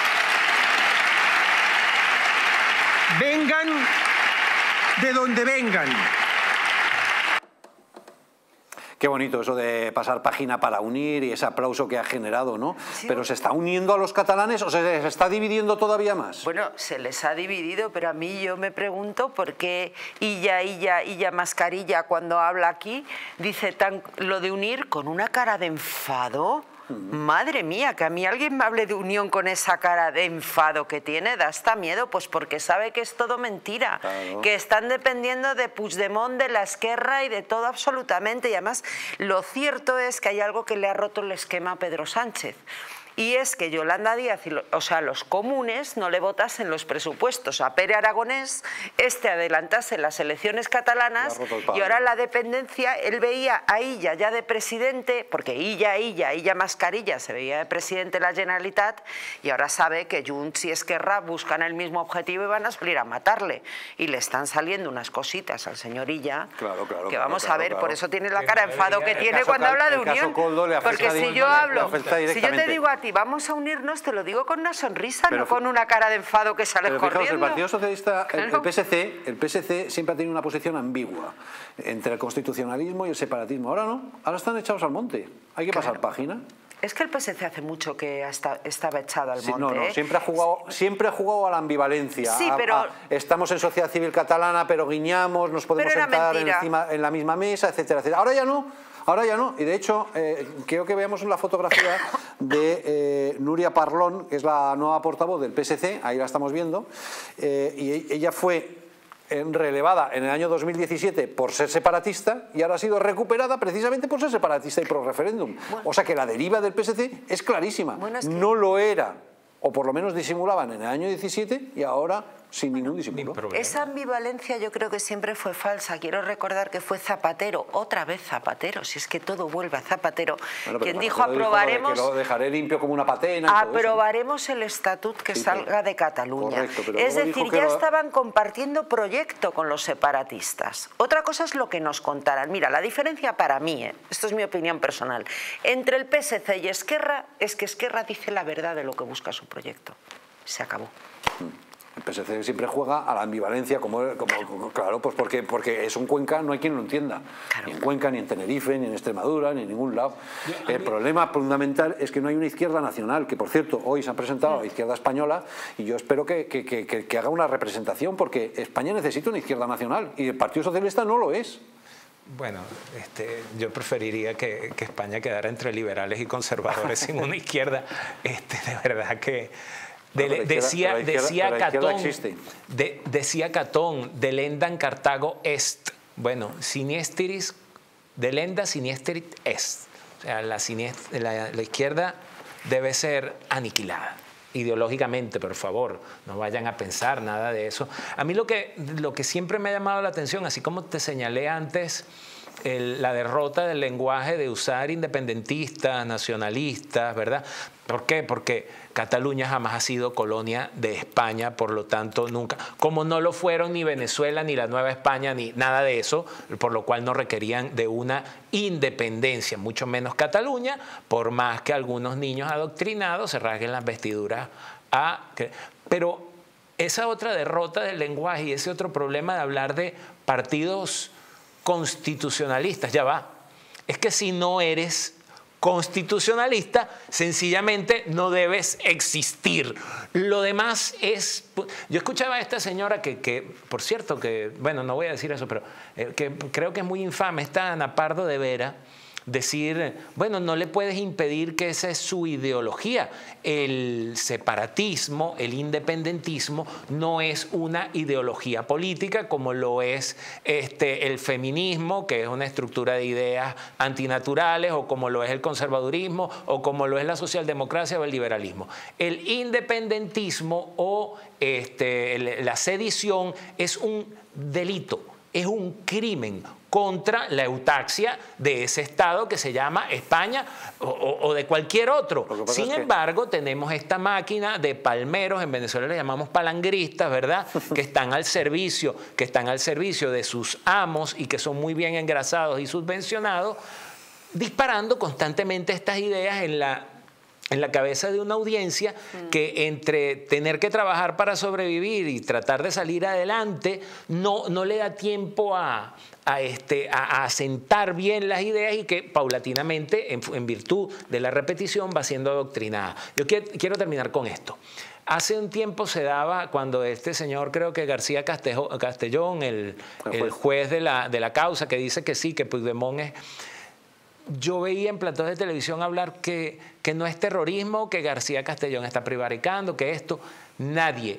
S13: Vengan de donde vengan.
S3: Qué bonito eso de pasar página para unir y ese aplauso que ha generado, ¿no? Sí. Pero ¿se está uniendo a los catalanes o se está dividiendo todavía más?
S4: Bueno, se les ha dividido, pero a mí yo me pregunto por qué Illa Mascarilla cuando habla aquí dice lo de unir con una cara de enfado. Madre mía, que a mí alguien me hable de unión con esa cara de enfado que tiene, da hasta miedo, pues porque sabe que es todo mentira, claro. Que están dependiendo de Puigdemont, de la Esquerra y de todo absolutamente. Y además lo cierto es que hay algo que le ha roto el esquema a Pedro Sánchez. Y es que Yolanda Díaz, o sea, los comunes no le votasen los presupuestos a Pere Aragonés, adelantase las elecciones catalanas y ahora la dependencia, él veía a Illa ya de presidente, porque Illa Mascarilla se veía de presidente de la Generalitat y ahora sabe que Junts y Esquerra buscan el mismo objetivo y van a salir a matarle. Y le están saliendo unas cositas al señor Illa, que vamos a ver, por eso tiene la cara de enfado que tiene cuando habla de unión. Porque si yo hablo, si yo te digo a ti, vamos a unirnos, te lo digo con una sonrisa, no con una cara de enfado que sale corriendo.
S3: Fijaos, el Partido Socialista, el PSC siempre ha tenido una posición ambigua entre el constitucionalismo y el separatismo. Ahora no, ahora están echados al monte. Hay que pasar página.
S4: Es que el PSC hace mucho que estaba echado al monte.
S3: No, siempre ha jugado a la ambivalencia.
S4: Sí, pero
S3: estamos en sociedad civil catalana, pero guiñamos, nos podemos sentar en la misma mesa, etcétera, etcétera. Ahora ya no, y de hecho quiero que veamos la fotografía de Núria Parlon, que es la nueva portavoz del PSC, ahí la estamos viendo, y ella fue relevada en el año 2017 por ser separatista y ahora ha sido recuperada precisamente por ser separatista y pro referéndum. Bueno, o sea que la deriva del PSC es clarísima, no lo era, o por lo menos disimulaban en el año 17 y ahora sin ningún disimulo.
S4: Esa ambivalencia yo creo que siempre fue falsa. Quiero recordar que fue Zapatero, otra vez Zapatero, si es que todo vuelve a Zapatero, quien dijo aprobaremos...
S3: Que lo dejaré limpio como una patena.
S4: Aprobaremos el estatut que salga de Cataluña. Correcto, es decir, ya estaban compartiendo proyecto con los separatistas. Otra cosa es lo que nos contaran. Mira, la diferencia para mí, esto es mi opinión personal, entre el PSC y Esquerra es que Esquerra dice la verdad de lo que busca su proyecto. Se acabó.
S3: El PSC siempre juega a la ambivalencia, claro, pues porque eso en Cuenca no hay quien lo entienda. Claro. Ni en Cuenca, ni en Tenerife, ni en Extremadura, ni en ningún lado. El problema fundamental es que no hay una izquierda nacional, que por cierto, hoy se ha presentado la izquierda española, y yo espero que haga una representación, porque España necesita una izquierda nacional, y el Partido Socialista no lo es.
S5: Bueno, yo preferiría que España quedara entre liberales y conservadores sin una izquierda. De verdad que... Decía Catón, delendam Cartago est. Bueno, siniestris, delenda siniestris est. O sea, la izquierda debe ser aniquilada ideológicamente, por favor, no vayan a pensar nada de eso. A mí lo que siempre me ha llamado la atención, así como te señalé antes la derrota del lenguaje de usar independentistas, nacionalistas, ¿verdad? ¿Por qué? Porque Cataluña jamás ha sido colonia de España, por lo tanto nunca, como no lo fueron ni Venezuela, ni la Nueva España, ni nada de eso, por lo cual no requerían de una independencia, mucho menos Cataluña, por más que algunos niños adoctrinados se rasguen las vestiduras. Pero esa otra derrota del lenguaje y ese otro problema de hablar de partidos constitucionalistas, ya va, es que si no eres constitucionalista, sencillamente no debes existir. Lo demás es... Yo escuchaba a esta señora que por cierto, que, bueno, no voy a decir eso, pero que creo que es muy infame, esta Ana Pardo de Vera, decir, bueno, no le puedes impedir que esa es su ideología. El separatismo, el independentismo no es una ideología política como lo es el feminismo, que es una estructura de ideas antinaturales, o como lo es el conservadurismo, o como lo es la socialdemocracia o el liberalismo. El independentismo o la sedición es un delito, es un crimen contra la eutaxia de ese Estado que se llama España o de cualquier otro. Sin embargo, tenemos esta máquina de palmeros, en Venezuela le llamamos palangristas, ¿verdad? que están al servicio de sus amos y que son muy bien engrasados y subvencionados, disparando constantemente estas ideas en la cabeza de una audiencia que entre tener que trabajar para sobrevivir y tratar de salir adelante no le da tiempo a asentar bien las ideas y que paulatinamente, en virtud de la repetición, va siendo adoctrinada. Yo quiero terminar con esto. Hace un tiempo se daba, cuando este señor, creo que García Castellón, el juez de la causa, que dice que sí, que Puigdemont es... Yo veía en platos de televisión hablar que no es terrorismo, que García Castellón está prevaricando, que esto... Nadie,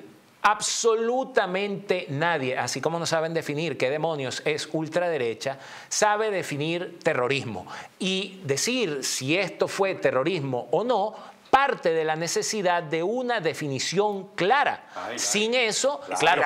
S5: absolutamente nadie, así como no saben definir qué demonios es ultraderecha, sabe definir terrorismo. Y decir si esto fue terrorismo o no parte de la necesidad de una definición clara. Sin eso,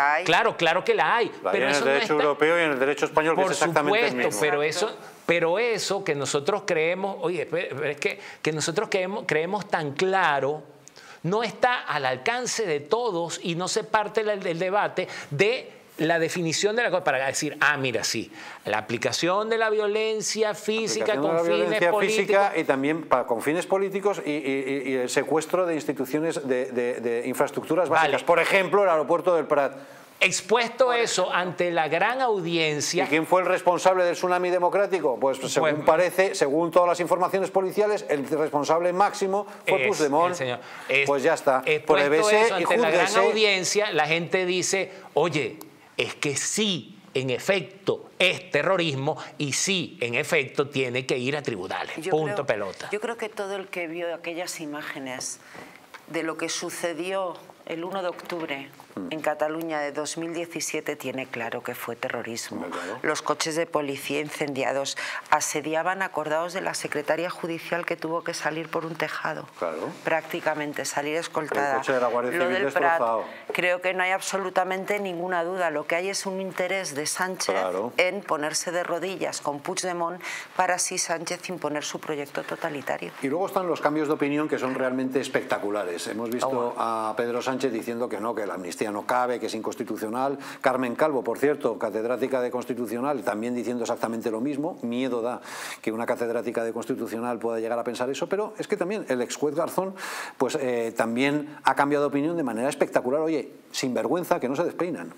S5: claro que la hay.
S3: Pero en el derecho europeo y en el derecho español, que es exactamente el mismo.
S5: Pero eso que nosotros creemos, oye, es que nosotros creemos tan claro, no está al alcance de todos y no se parte del debate de la definición de la cosa para decir, mira, sí, la aplicación de la violencia física con fines políticos.
S3: Y también con fines políticos y el secuestro de instituciones de infraestructuras básicas. Por ejemplo, el aeropuerto del Prat.
S5: Expuesto eso ante la gran audiencia...
S3: ¿Y quién fue el responsable del tsunami democrático? Pues según parece, según todas las informaciones policiales, el responsable máximo fue Puigdemont. Pues ya está.
S5: Expuesto eso ante la gran audiencia, la gente dice, oye, es que sí, en efecto, es terrorismo y sí, en efecto, tiene que ir a tribunales. Pelota.
S4: Yo creo que todo el que vio aquellas imágenes de lo que sucedió el 1 de octubre en Cataluña de 2017 tiene claro que fue terrorismo. Los coches de policía incendiados asediaban acordados de la secretaria judicial que tuvo que salir por un tejado. Prácticamente, salir escoltada.
S3: El coche de la Guardia Civil
S4: Lo del Prat,
S3: creo
S4: que no hay absolutamente ninguna duda. Lo que hay es un interés de Sánchez en ponerse de rodillas con Puigdemont para así Sánchez imponer su proyecto totalitario.
S3: Y luego están los cambios de opinión que son realmente espectaculares. Hemos visto a Pedro Sánchez diciendo que no, que la amnistía no cabe, que es inconstitucional. Carmen Calvo, por cierto, catedrática de Constitucional, también diciendo exactamente lo mismo. Miedo da que una catedrática de Constitucional pueda llegar a pensar eso, pero es que también el ex juez Garzón pues, también ha cambiado de opinión de manera espectacular. Oye, sin vergüenza, que no se despeinan.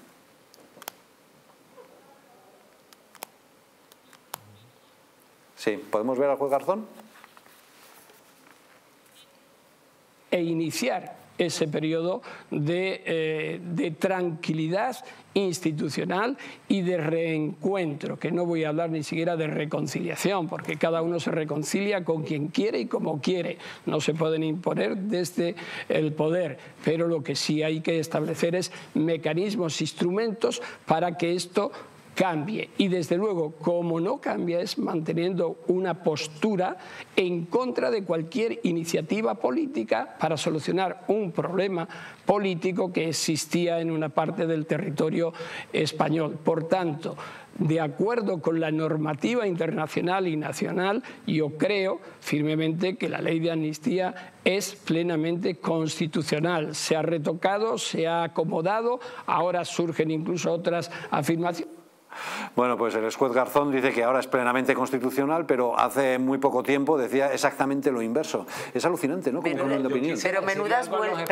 S3: Sí, ¿podemos ver al juez Garzón?
S14: E iniciar ese periodo de tranquilidad institucional y de reencuentro, que no voy a hablar ni siquiera de reconciliación, porque cada uno se reconcilia con quien quiere y como quiere, no se pueden imponer desde el poder, pero lo que sí hay que establecer es mecanismos, instrumentos para que esto cambie. Y desde luego, como no cambia, es manteniendo una postura en contra de cualquier iniciativa política para solucionar un problema político que existía en una parte del territorio español. Por tanto, de acuerdo con la normativa internacional y nacional, yo creo firmemente que la ley de amnistía es plenamente constitucional. Se ha retocado, se ha acomodado, ahora surgen incluso otras afirmaciones.
S3: Bueno, pues el ex juez Garzón dice que ahora es plenamente constitucional, pero hace muy poco tiempo decía exactamente lo inverso. Es alucinante, ¿no? Como cambio de opinión.
S4: Pero menudas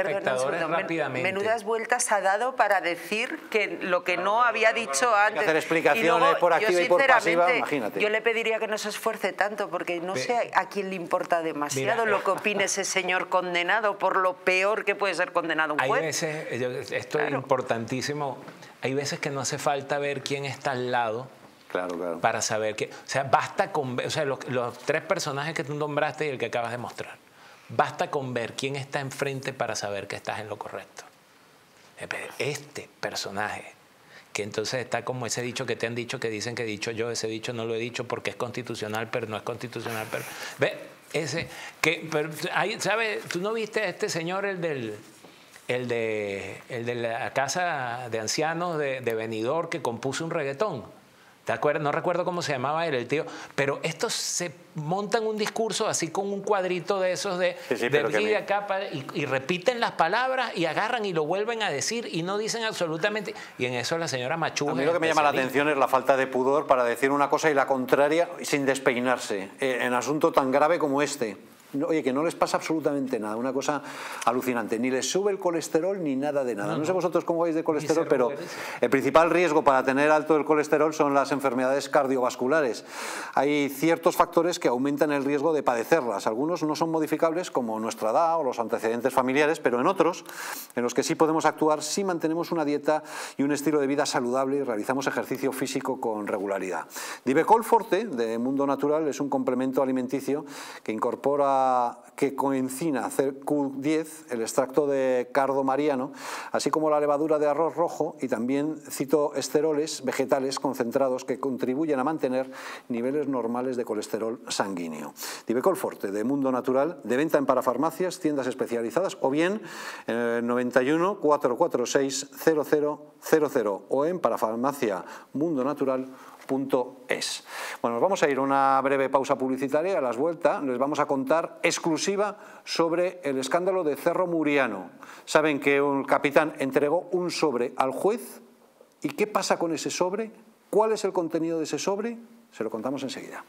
S4: vueltas ha dado para decir que lo que no había dicho antes.
S3: Hay que hacer explicaciones por activa y por pasiva, imagínate.
S4: Yo le pediría que no se esfuerce tanto, porque no sé a quién le importa demasiado lo que opine ese señor condenado por lo peor que puede ser condenado un juez.
S5: Hay veces, esto es importantísimo. Hay veces que no hace falta ver quién está al lado para saber que... O sea, basta con ver... O sea, los tres personajes que tú nombraste y el que acabas de mostrar. Basta con ver quién está enfrente para saber que estás en lo correcto. Este personaje, que entonces está como ese dicho que te han dicho, que dicen que he dicho yo, ese dicho no lo he dicho porque es constitucional, pero no es constitucional. Pero, ve, ese... ¿Sabes? ¿Tú no viste a este señor, el de la casa de ancianos de Benidorm, que compuso un reggaetón? ¿Te acuerdas? No recuerdo cómo se llamaba él, el tío. Pero estos se montan un discurso así con un cuadrito de esos de acá y repiten las palabras y agarran y lo vuelven a decir y no dicen absolutamente. Y en eso la señora Machuga.
S3: A mí lo que me llama la atención es la falta de pudor para decir una cosa y la contraria sin despeinarse en asunto tan grave como este. Oye, que no les pasa absolutamente nada, una cosa alucinante, ni les sube el colesterol ni nada de nada. No sé vosotros cómo vais de colesterol, pero el principal riesgo para tener alto el colesterol son las enfermedades cardiovasculares. Hay ciertos factores que aumentan el riesgo de padecerlas. Algunos no son modificables, como nuestra edad o los antecedentes familiares, pero en otros, en los que sí podemos actuar si mantenemos una dieta y un estilo de vida saludable y realizamos ejercicio físico con regularidad. Divecol Forte, de Mundo Natural, es un complemento alimenticio que incorpora coenzina Q10, el extracto de cardo mariano, así como la levadura de arroz rojo y también citoesteroles vegetales concentrados que contribuyen a mantener niveles normales de colesterol sanguíneo. Divecol Forte, de Mundo Natural, de venta en parafarmacias, tiendas especializadas o bien en el 91 446 0000 o en parafarmaciamundonatural.es. Bueno, nos vamos a ir a una breve pausa publicitaria. A las vueltas les vamos a contar exclusiva sobre el escándalo de Cerro Muriano. Saben que un capitán entregó un sobre al juez. ¿Y qué pasa con ese sobre? ¿Cuál es el contenido de ese sobre? Se lo contamos enseguida.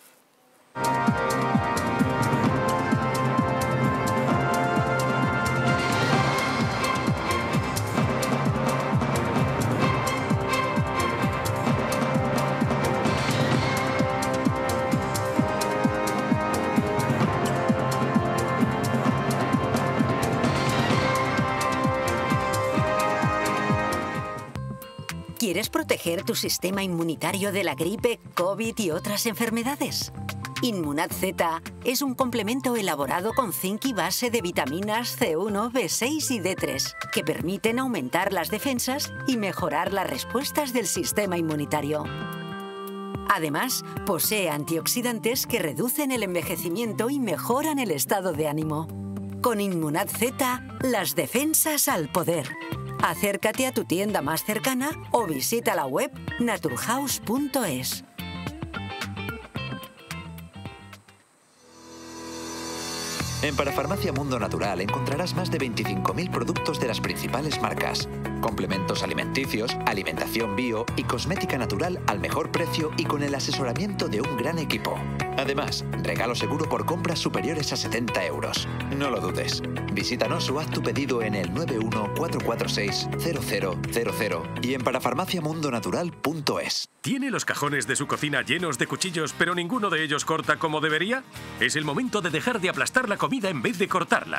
S11: ¿Quieres proteger tu sistema inmunitario de la gripe, COVID y otras enfermedades? Inmunad Z es un complemento elaborado con zinc y base de vitaminas C1, B6 y D3 que permiten aumentar las defensas y mejorar las respuestas del sistema inmunitario. Además, posee antioxidantes que reducen el envejecimiento y mejoran el estado de ánimo. Con Inmunad Z, las defensas al poder. Acércate a tu tienda más cercana o visita la web naturhaus.es.
S15: En Parafarmacia Mundo Natural encontrarás más de 25.000 productos de las principales marcas. Complementos alimenticios, alimentación bio y cosmética natural al mejor precio y con el asesoramiento de un gran equipo. Además, regalo seguro por compras superiores a 70 euros. No lo dudes. Visítanos o haz tu pedido en el 91-446-0000 y en parafarmaciamundonatural.es.
S9: ¿Tiene los cajones de su cocina llenos de cuchillos, pero ninguno de ellos corta como debería? Es el momento de dejar de aplastar la comida en vez de cortarla.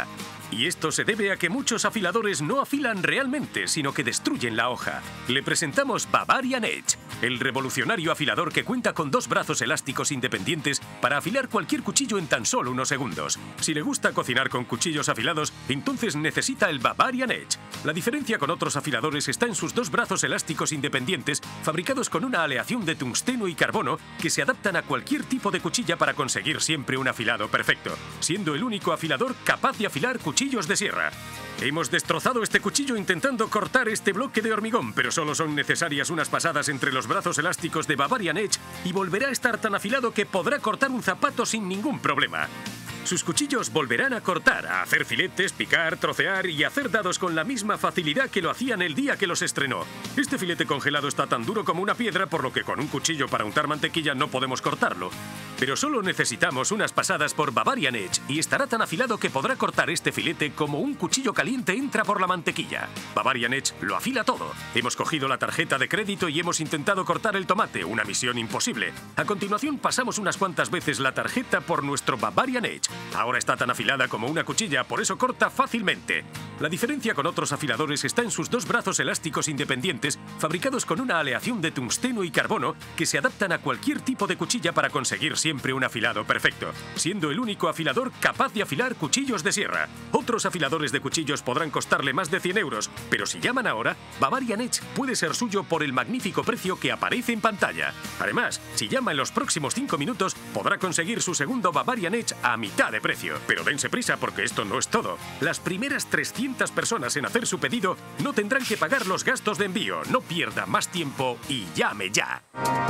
S9: Y esto se debe a que muchos afiladores no afilan realmente, sino que destruyen la hoja. Le presentamos Bavarian Edge, el revolucionario afilador que cuenta con 2 brazos elásticos independientes para afilar cualquier cuchillo en tan solo unos segundos. Si le gusta cocinar con cuchillos afilados, entonces necesita el Bavarian Edge. La diferencia con otros afiladores está en sus 2 brazos elásticos independientes, fabricados con una aleación de tungsteno y carbono que se adaptan a cualquier tipo de cuchilla para conseguir siempre un afilado perfecto, siendo el único afilador capaz de afilar cuchillos de sierra. Hemos destrozado este cuchillo intentando cortar este bloque de hormigón, pero solo son necesarias unas pasadas entre los brazos elásticos de Bavarian Edge y volverá a estar tan afilado que podrá cortar un zapato sin ningún problema. Sus cuchillos volverán a cortar, a hacer filetes, picar, trocear y hacer dados con la misma facilidad que lo hacían el día que los estrenó. Este filete congelado está tan duro como una piedra, por lo que con un cuchillo para untar mantequilla no podemos cortarlo. Pero solo necesitamos unas pasadas por Bavarian Edge y estará tan afilado que podrá cortar este filete como un cuchillo caliente entra por la mantequilla. Bavarian Edge lo afila todo. Hemos cogido la tarjeta de crédito y hemos intentado cortar el tomate, una misión imposible. A continuación pasamos unas cuantas veces la tarjeta por nuestro Bavarian Edge. Ahora está tan afilada como una cuchilla, por eso corta fácilmente. La diferencia con otros afiladores está en sus 2 brazos elásticos independientes, fabricados con una aleación de tungsteno y carbono que se adaptan a cualquier tipo de cuchilla para conseguir siempre un afilado perfecto, siendo el único afilador capaz de afilar cuchillos de sierra. Otros afiladores de cuchillos podrán costarle más de 100 euros, pero si llaman ahora, Bavarian Edge puede ser suyo por el magnífico precio que aparece en pantalla. Además, si llama en los próximos 5 minutos, podrá conseguir su segundo Bavarian Edge a mitad de precio. Pero dense prisa porque esto no es todo. Las primeras 300 personas en hacer su pedido no tendrán que pagar los gastos de envío. No pierda más tiempo y llame ya.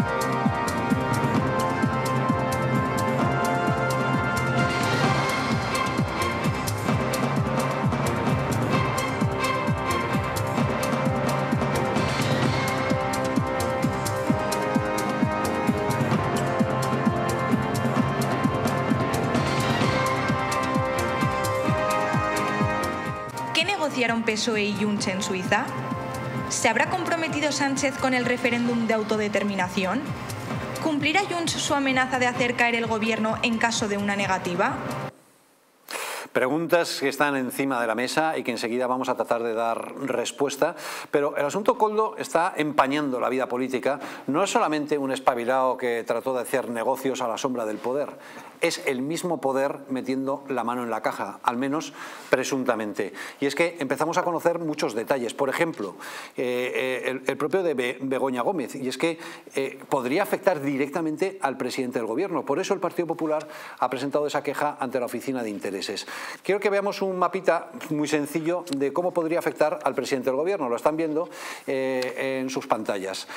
S12: ¿Negociaron PSOE y Junts en Suiza? ¿Se habrá comprometido Sánchez con el referéndum de autodeterminación? ¿Cumplirá Junts su amenaza de hacer caer el gobierno en caso de una negativa?
S3: Preguntas que están encima de la mesa y que enseguida vamos a tratar de dar respuesta, pero el asunto Koldo está empañando la vida política. No es solamente un espabilado que trató de hacer negocios a la sombra del poder, es el mismo poder metiendo la mano en la caja, al menos presuntamente. Y es que empezamos a conocer muchos detalles, por ejemplo, el propio de Begoña Gómez, y es que podría afectar directamente al presidente del gobierno. Por eso el Partido Popular ha presentado esa queja ante la Oficina de Intereses. Quiero que veamos un mapita muy sencillo de cómo podría afectar al presidente del gobierno. Lo están viendo en sus pantallas.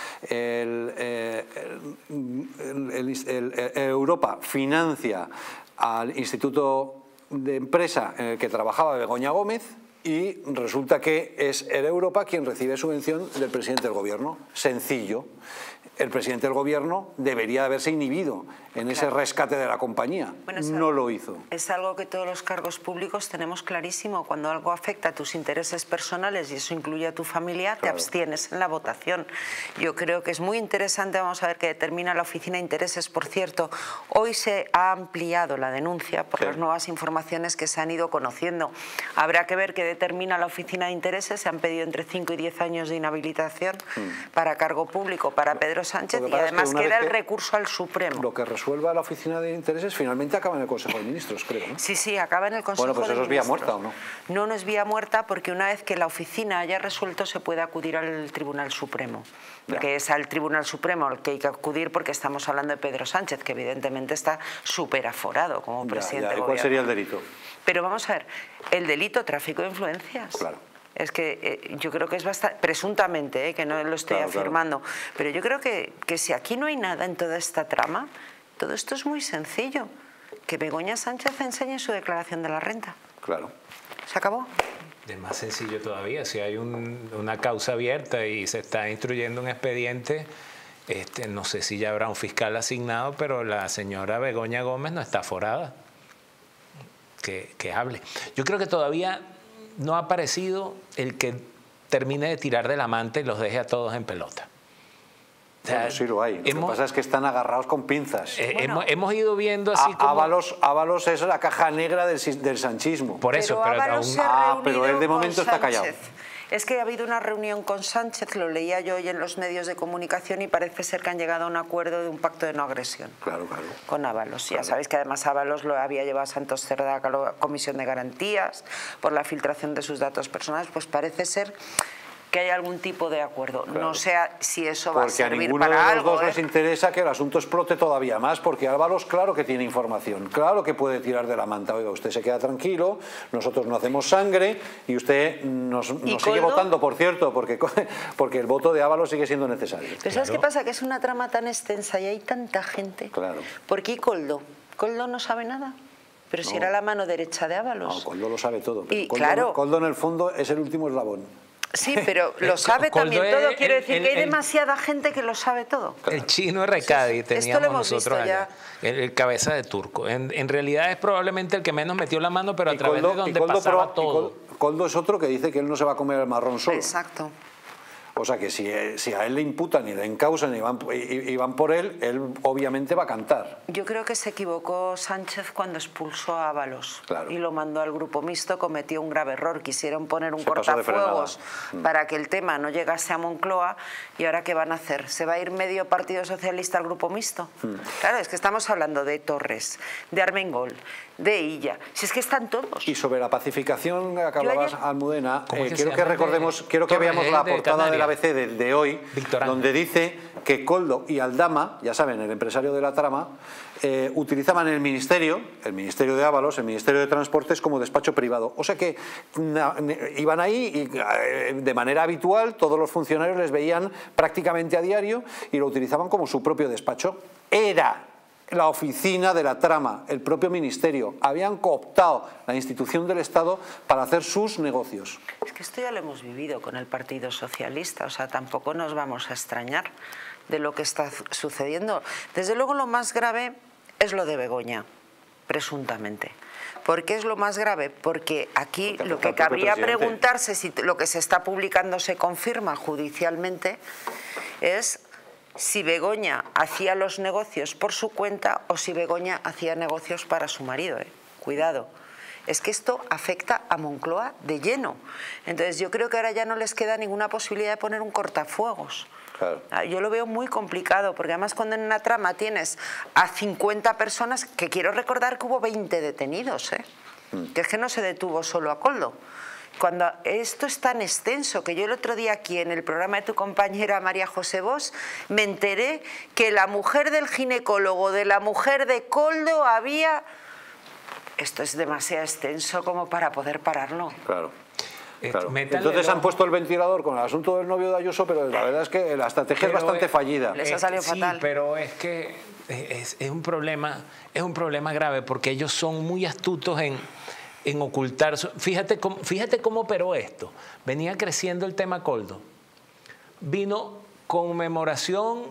S3: Europa financia al Instituto de Empresa en el que trabajaba Begoña Gómez y resulta que es el Europa quien recibe subvención del presidente del gobierno. Sencillo. El presidente del gobierno debería haberse inhibido en ese rescate de la compañía. Bueno, no lo hizo.
S4: Es algo que todos los cargos públicos tenemos clarísimo. Cuando algo afecta a tus intereses personales y eso incluye a tu familia, te abstienes en la votación. Yo creo que es muy interesante. Vamos a ver qué determina la Oficina de Intereses. Por cierto, hoy se ha ampliado la denuncia por las nuevas informaciones que se han ido conociendo. Habrá que ver qué determina la Oficina de Intereses. Se han pedido entre 5 y 10 años de inhabilitación para cargo público para Pedro Sánchez y además queda el recurso al Supremo.
S3: Lo que resuelva la Oficina de Intereses finalmente acaba en el Consejo de Ministros, creo, ¿no?
S4: Sí, sí, acaba en el Consejo de Ministros.
S3: Bueno, pues eso es vía muerta, ¿o no?
S4: No, no es vía muerta porque una vez que la oficina haya resuelto se puede acudir al Tribunal Supremo. Porque es al Tribunal Supremo al que hay que acudir porque estamos hablando de Pedro Sánchez, que evidentemente está súper aforado como presidente del gobierno.
S3: ¿Y cuál sería el delito?
S4: Pero vamos a ver, el delito tráfico de influencias.
S3: Claro.
S4: Es que yo creo que es bastante, presuntamente, que no lo estoy afirmando, pero yo creo que si aquí no hay nada en toda esta trama, todo esto es muy sencillo. Que Begoña Sánchez enseñe su declaración de la renta.
S3: Claro.
S4: ¿Se acabó?
S5: Es más sencillo todavía. Si hay una causa abierta y se está instruyendo un expediente, no sé si ya habrá un fiscal asignado, pero la señora Begoña Gómez no está aforada. Que hable. Yo creo que todavía no ha aparecido el que termine de tirar de la manta y los deje a todos en pelota.
S3: Bueno, sí lo hay. Lo que pasa es que están agarrados con pinzas.
S5: Hemos ido viendo así como...
S3: Ábalos es la caja negra del sanchismo.
S5: Por eso,
S3: pero él de momento está callado.
S4: Es que ha habido una reunión con Sánchez, lo leía yo hoy en los medios de comunicación y parece ser que han llegado a un acuerdo de un pacto de no agresión.
S3: Claro.
S4: Con Ábalos. Claro. Ya sabéis que además Ábalos lo había llevado a Santos Cerdá a la Comisión de Garantías por la filtración de sus datos personales. Pues parece ser que hay algún tipo de acuerdo. Claro. No sé si eso va a servir para algo.
S3: Porque a ninguno de los dos les interesa que el asunto explote todavía más, porque Ábalos claro que tiene información, claro que puede tirar de la manta. Oiga, usted se queda tranquilo, nosotros no hacemos sangre y usted nos sigue votando, por cierto, porque el voto de Ábalos sigue siendo necesario.
S4: Pero ¿sabes qué pasa? Que es una trama tan extensa y hay tanta gente.
S3: Claro.
S4: ¿Por qué Koldo? ¿Koldo no sabe nada? Pero si era la mano derecha de Ábalos.
S3: No, Koldo lo sabe todo.
S4: Y claro,
S3: Koldo en el fondo es el último eslabón.
S4: Sí, pero lo sabe también todo. Quiero decir que hay demasiada gente que lo sabe todo.
S5: El chino Recadi teníamos nosotros allá, el cabeza de turco. En realidad es probablemente el que menos metió la mano, pero a través de donde pasaba todo.
S3: Koldo es otro que dice que él no se va a comer el marrón solo.
S4: Exacto.
S3: O sea que si a él le imputan y le encausan y van por él obviamente va a cantar.
S4: Yo creo que se equivocó Sánchez cuando expulsó a Ábalos
S3: claro.
S4: y lo mandó al grupo mixto, cometió un grave error. Quisieron poner un cortafuegos para que el tema no llegase a Moncloa y ahora ¿qué van a hacer? ¿Se va a ir medio Partido Socialista al grupo mixto? Claro, es que estamos hablando de Torres, de Armengol, de Illa. Si es que están todos.
S3: Y sobre la pacificación que hablabas, Almudena, quiero que recordemos, quiero que veamos la portada de la ABC de hoy, donde dice que Koldo y Aldama, ya saben, el empresario de la trama, utilizaban el ministerio de Ábalos, el Ministerio de Transportes como despacho privado. O sea que iban ahí y de manera habitual todos los funcionarios les veían prácticamente a diario y lo utilizaban como su propio despacho. Era la oficina de la trama, el propio ministerio. Habían cooptado la institución del Estado para hacer sus negocios.
S4: Es que esto ya lo hemos vivido con el Partido Socialista, o sea, tampoco nos vamos a extrañar de lo que está sucediendo. Desde luego lo más grave es lo de Begoña, presuntamente. ¿Por qué es lo más grave? Porque aquí lo que cabría preguntarse, si lo que se está publicando se confirma judicialmente, es si Begoña hacía los negocios por su cuenta o si Begoña hacía negocios para su marido. Cuidado. Es que esto afecta a Moncloa de lleno. Entonces yo creo que ahora ya no les queda ninguna posibilidad de poner un cortafuegos. Claro. Yo lo veo muy complicado, porque además cuando en una trama tienes a 50 personas, que quiero recordar que hubo 20 detenidos, que es que no se detuvo solo a Koldo. Cuando esto es tan extenso, que yo el otro día aquí en el programa de tu compañera María José Bosch me enteré que la mujer del ginecólogo de la mujer de Koldo había... Esto es demasiado extenso como para poder pararlo.
S3: Claro. Claro. Entonces han puesto el ventilador con el asunto del novio de Ayuso, pero la verdad es que la estrategia es bastante fallida.
S4: Les ha salido fatal.
S5: Sí, pero es que es un problema grave, porque ellos son muy astutos en ocultar. Fíjate cómo operó esto. Venía creciendo el tema Koldo. Vino conmemoración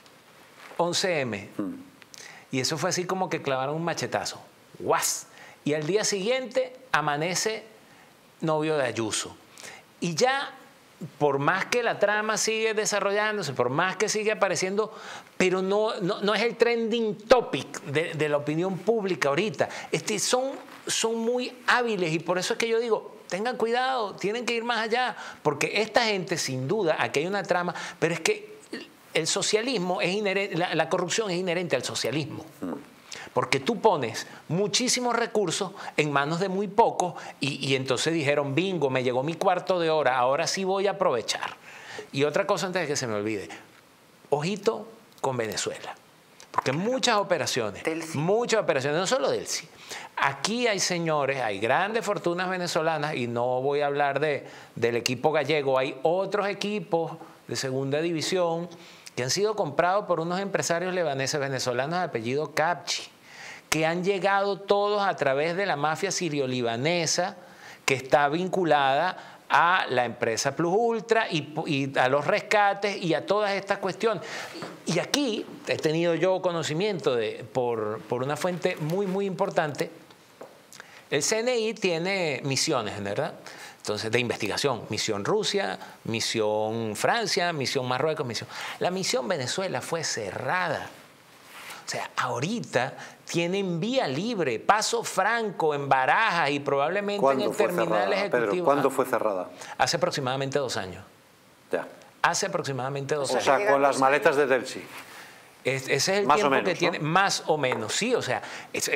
S5: 11M. Y eso fue así como que clavaron un machetazo. ¡Guas! Y al día siguiente amanece novio de Ayuso. Y ya, por más que la trama sigue desarrollándose, por más que sigue apareciendo, pero no es el trending topic de la opinión pública ahorita. Son muy hábiles y por eso es que yo digo, tengan cuidado, tienen que ir más allá, porque esta gente, sin duda, aquí hay una trama, pero es que el socialismo es inherente, la corrupción es inherente al socialismo. Porque tú pones muchísimos recursos en manos de muy pocos y entonces dijeron, bingo, me llegó mi cuarto de hora, ahora sí voy a aprovechar. Y otra cosa antes de que se me olvide, ojito con Venezuela. Porque muchas operaciones, no solo Delcy. Aquí hay señores, hay grandes fortunas venezolanas y no voy a hablar del equipo gallego, hay otros equipos de segunda división que han sido comprados por unos empresarios libaneses venezolanos de apellido Capchi, que han llegado todos a través de la mafia sirio-libanesa que está vinculada a la empresa Plus Ultra y a los rescates y a todas estas cuestiones. Y aquí he tenido yo conocimiento por una fuente muy, muy importante. El CNI tiene misiones, ¿verdad? Entonces, de investigación, misión Rusia, misión Francia, misión Marruecos, La misión Venezuela fue cerrada. O sea, ahorita tienen vía libre, paso franco en Barajas y probablemente en el terminal ejecutivo.
S3: Pedro, ¿cuándo fue cerrada?
S5: Hace aproximadamente 2 años.
S3: Ya.
S5: Hace aproximadamente 2 años.
S3: O sea, con las maletas de Delsi.
S5: Ese es el
S3: más
S5: tiempo
S3: o menos,
S5: que tiene, más o menos, sí. O sea,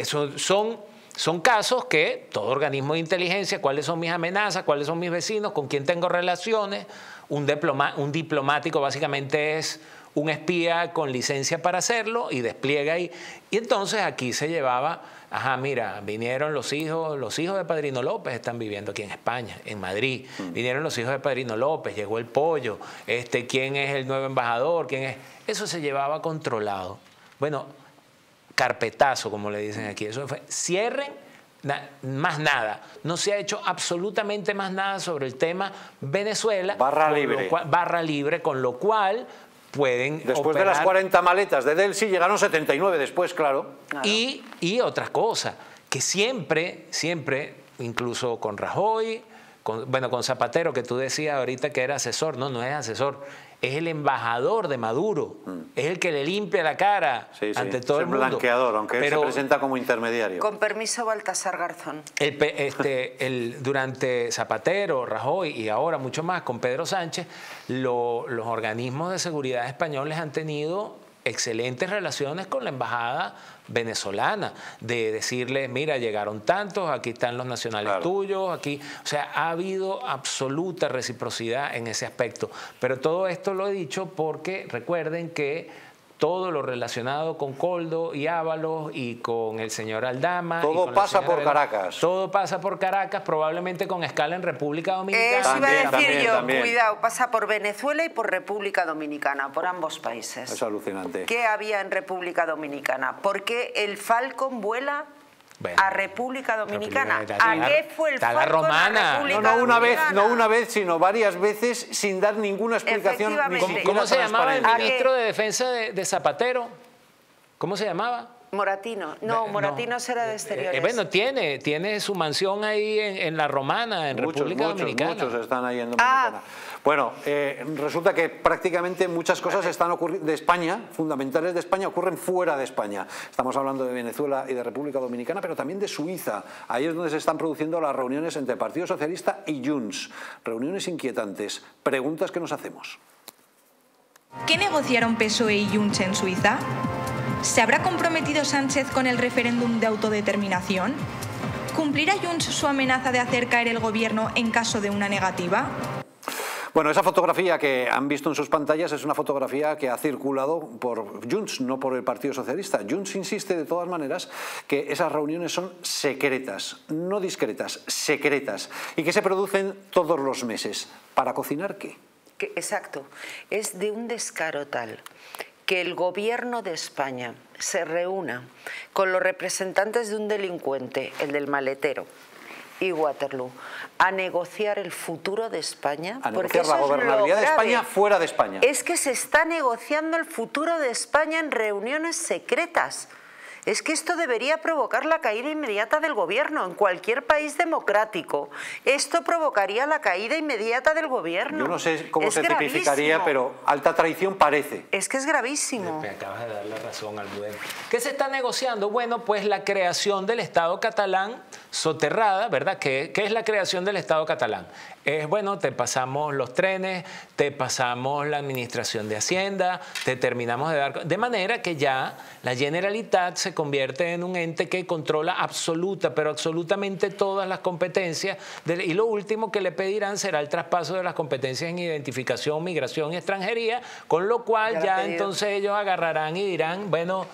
S5: son casos que todo organismo de inteligencia, cuáles son mis amenazas, cuáles son mis vecinos, con quién tengo relaciones. Un diplomático básicamente es un espía con licencia para hacerlo y despliega ahí. Y entonces aquí se llevaba, mira, vinieron los hijos de Padrino López están viviendo aquí en España, en Madrid. Vinieron los hijos de Padrino López, llegó el pollo, ¿quién es el nuevo embajador? ¿Quién es? Eso se llevaba controlado. Bueno, carpetazo, como le dicen aquí. Eso fue, cierren, más nada. No se ha hecho absolutamente más nada sobre el tema Venezuela.
S3: Barra libre.
S5: Con lo cual pueden
S3: después de las 40 maletas de Delsi llegaron 79 después, claro.
S5: Y otra cosa, que siempre, incluso con Rajoy, con Zapatero, que tú decías ahorita que era asesor, no es asesor, es el embajador de Maduro, es el que le limpia la cara ante todo el mundo.
S3: Es el blanqueador, aunque él se presenta como intermediario.
S4: Con permiso, Baltasar Garzón.
S5: Durante Zapatero, Rajoy y ahora mucho más con Pedro Sánchez, los organismos de seguridad españoles han tenido excelentes relaciones con la embajada venezolana, de decirles, mira, llegaron tantos, aquí están los nacionales tuyos, aquí, o sea, ha habido absoluta reciprocidad en ese aspecto. Pero todo esto lo he dicho porque recuerden que todo lo relacionado con Koldo y Ábalos y con el señor Aldama.
S3: Todo pasa por Caracas.
S5: Todo pasa por Caracas, probablemente con escala en República Dominicana.
S4: Eso iba a decir yo, cuidado, pasa por Venezuela y por República Dominicana, por ambos países.
S3: Es alucinante.
S4: ¿Qué había en República Dominicana? ¿Por qué el Falcon vuela a República Dominicana? ¿A qué fue el Falcon
S5: romana?
S4: a República Dominicana?
S3: No una vez, sino varias veces sin dar ninguna explicación.
S5: ¿Cómo se llamaba el ministro de Defensa de Zapatero? ¿Cómo se llamaba?
S4: Moratino. No, Moratino será de Exteriores.
S5: Bueno, tiene su mansión ahí en La Romana, en República Dominicana.
S3: Muchos están ahí en Dominicana. Bueno, resulta que prácticamente muchas cosas están ocurriendo de España, fundamentales de España, ocurren fuera de España. Estamos hablando de Venezuela y de República Dominicana, pero también de Suiza. Ahí es donde se están produciendo las reuniones entre el Partido Socialista y Junts. Reuniones inquietantes. Preguntas que nos hacemos.
S12: ¿Qué negociaron PSOE y Junts en Suiza? ¿Se habrá comprometido Sánchez con el referéndum de autodeterminación? ¿Cumplirá Junts su amenaza de hacer caer el gobierno en caso de una negativa?
S3: Bueno, esa fotografía que han visto en sus pantallas es una fotografía que ha circulado por Junts, no por el Partido Socialista. Junts insiste de todas maneras que esas reuniones son secretas, no discretas, secretas, y que se producen todos los meses. ¿Para cocinar qué?
S4: Exacto. Es de un descaro tal que el gobierno de España se reúna con los representantes de un delincuente, el del maletero, y Waterloo, a negociar el futuro de España.
S3: A negociar la gobernabilidad de España fuera de España.
S4: Es que se está negociando el futuro de España en reuniones secretas. Es que esto debería provocar la caída inmediata del gobierno. En cualquier país democrático, esto provocaría la caída inmediata del gobierno.
S3: Yo no sé cómo se tipificaría, pero alta traición parece.
S4: Es que es gravísimo.
S5: Me acabas de dar la razón, Almudena. ¿Qué se está negociando? Bueno, pues la creación del Estado catalán soterrada, ¿verdad? ¿Qué es la creación del Estado catalán? Es, bueno, te pasamos los trenes, te pasamos la administración de Hacienda, te terminamos de dar... De manera que ya la Generalitat se convierte en un ente que controla pero absolutamente todas las competencias. Y lo último que le pedirán será el traspaso de las competencias en identificación, migración y extranjería, con lo cual ya entonces ellos agarrarán y dirán, bueno,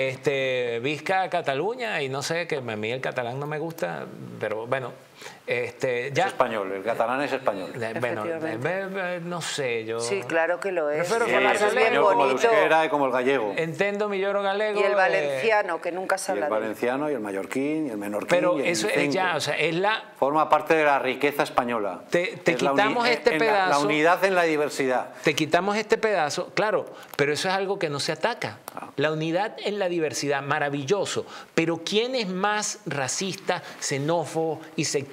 S5: Visca Cataluña, y no sé, que a mí el catalán no me gusta, pero bueno...
S3: Es español, el catalán es español.
S5: Bueno, no sé, yo...
S4: Sí, claro que lo es.
S3: Prefiero como el euskera y como el gallego.
S5: Entiendo mi lloro galego.
S4: Y el valenciano, que nunca se habla de él.
S3: Y el valenciano, y el mallorquín, y el menorquín.
S5: Pero
S3: y el
S5: eso es ya, o sea, es la...
S3: Forma parte de la riqueza española.
S5: Te quitamos este pedazo...
S3: La unidad en la diversidad.
S5: Te quitamos este pedazo, claro, pero eso es algo que no se ataca. La unidad en la diversidad, maravilloso. Pero ¿quién es más racista, xenófobo y sectario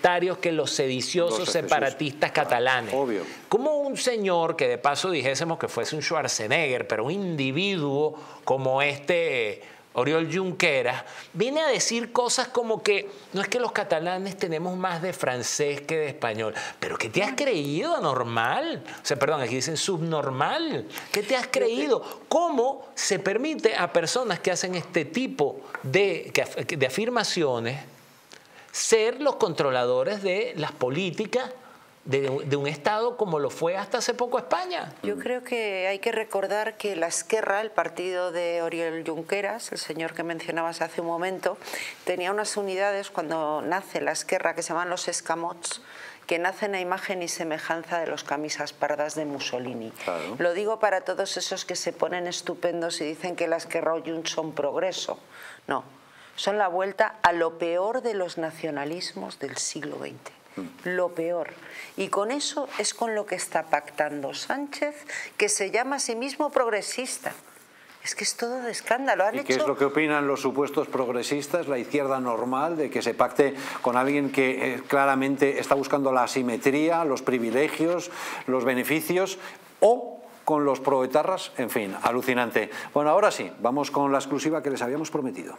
S5: sectarios que los sediciosos separatistas catalanes.
S3: Obvio.
S5: Como un señor que de paso dijésemos que fuese un Schwarzenegger, pero un individuo como Oriol Junqueras, viene a decir cosas como que no es que los catalanes tenemos más de francés que de español, pero ¿qué te has creído, anormal? O sea, perdón, aquí dicen subnormal. ¿Qué te has creído? ¿Cómo se permite a personas que hacen este tipo de afirmaciones ser los controladores de las políticas de un Estado como lo fue hasta hace poco España?
S4: Yo creo que hay que recordar que la Esquerra, el partido de Oriol Junqueras, el señor que mencionabas hace un momento, tenía unas unidades cuando nace la Esquerra que se llaman los escamots, que nacen a imagen y semejanza de los camisas pardas de Mussolini. Claro. Lo digo para todos esos que se ponen estupendos y dicen que la Esquerra o Junts son progreso. No, son la vuelta a lo peor de los nacionalismos del siglo XX. Lo peor. Y con eso es con lo que está pactando Sánchez, que se llama a sí mismo progresista. Es que es todo de escándalo.
S3: ¿Y qué es lo que opinan los supuestos progresistas, la izquierda normal, de que se pacte con alguien que claramente está buscando la asimetría, los privilegios, los beneficios, o con los proetarras? En fin, alucinante. Bueno, ahora sí, vamos con la exclusiva que les habíamos prometido.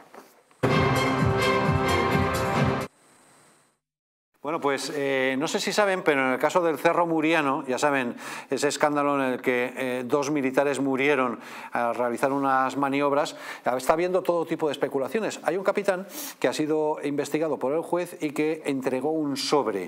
S3: Bueno, pues no sé si saben, pero en el caso del Cerro Muriano, ya saben, ese escándalo en el que 2 militares murieron al realizar unas maniobras, está habiendo todo tipo de especulaciones. Hay un capitán que ha sido investigado por el juez y que entregó un sobre.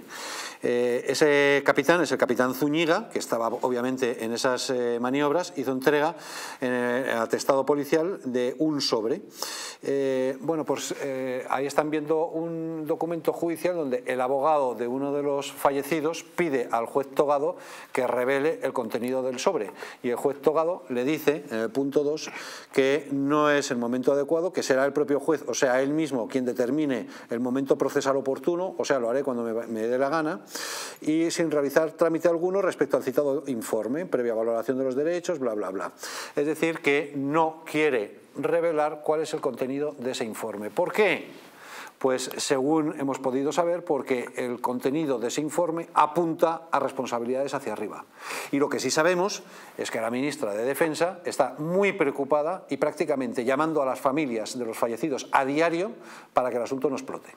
S3: Ese capitán es el capitán Zúñiga, que estaba obviamente en esas maniobras, hizo entrega en el atestado policial de un sobre. Bueno, pues ahí están viendo un documento judicial donde el abogado de uno de los fallecidos pide al juez togado que revele el contenido del sobre, y el juez togado le dice en el punto 2 que no es el momento adecuado, que será el propio juez, o sea, él mismo quien determine el momento procesal oportuno, o sea, lo haré cuando me dé la gana, y sin realizar trámite alguno respecto al citado informe, previa valoración de los derechos, bla, bla, bla. Es decir, que no quiere revelar cuál es el contenido de ese informe. ¿Por qué? Pues según hemos podido saber, porque el contenido de ese informe apunta a responsabilidades hacia arriba. Y lo que sí sabemos es que la ministra de Defensa está muy preocupada y prácticamente llamando a las familias de los fallecidos a diario para que el asunto no explote.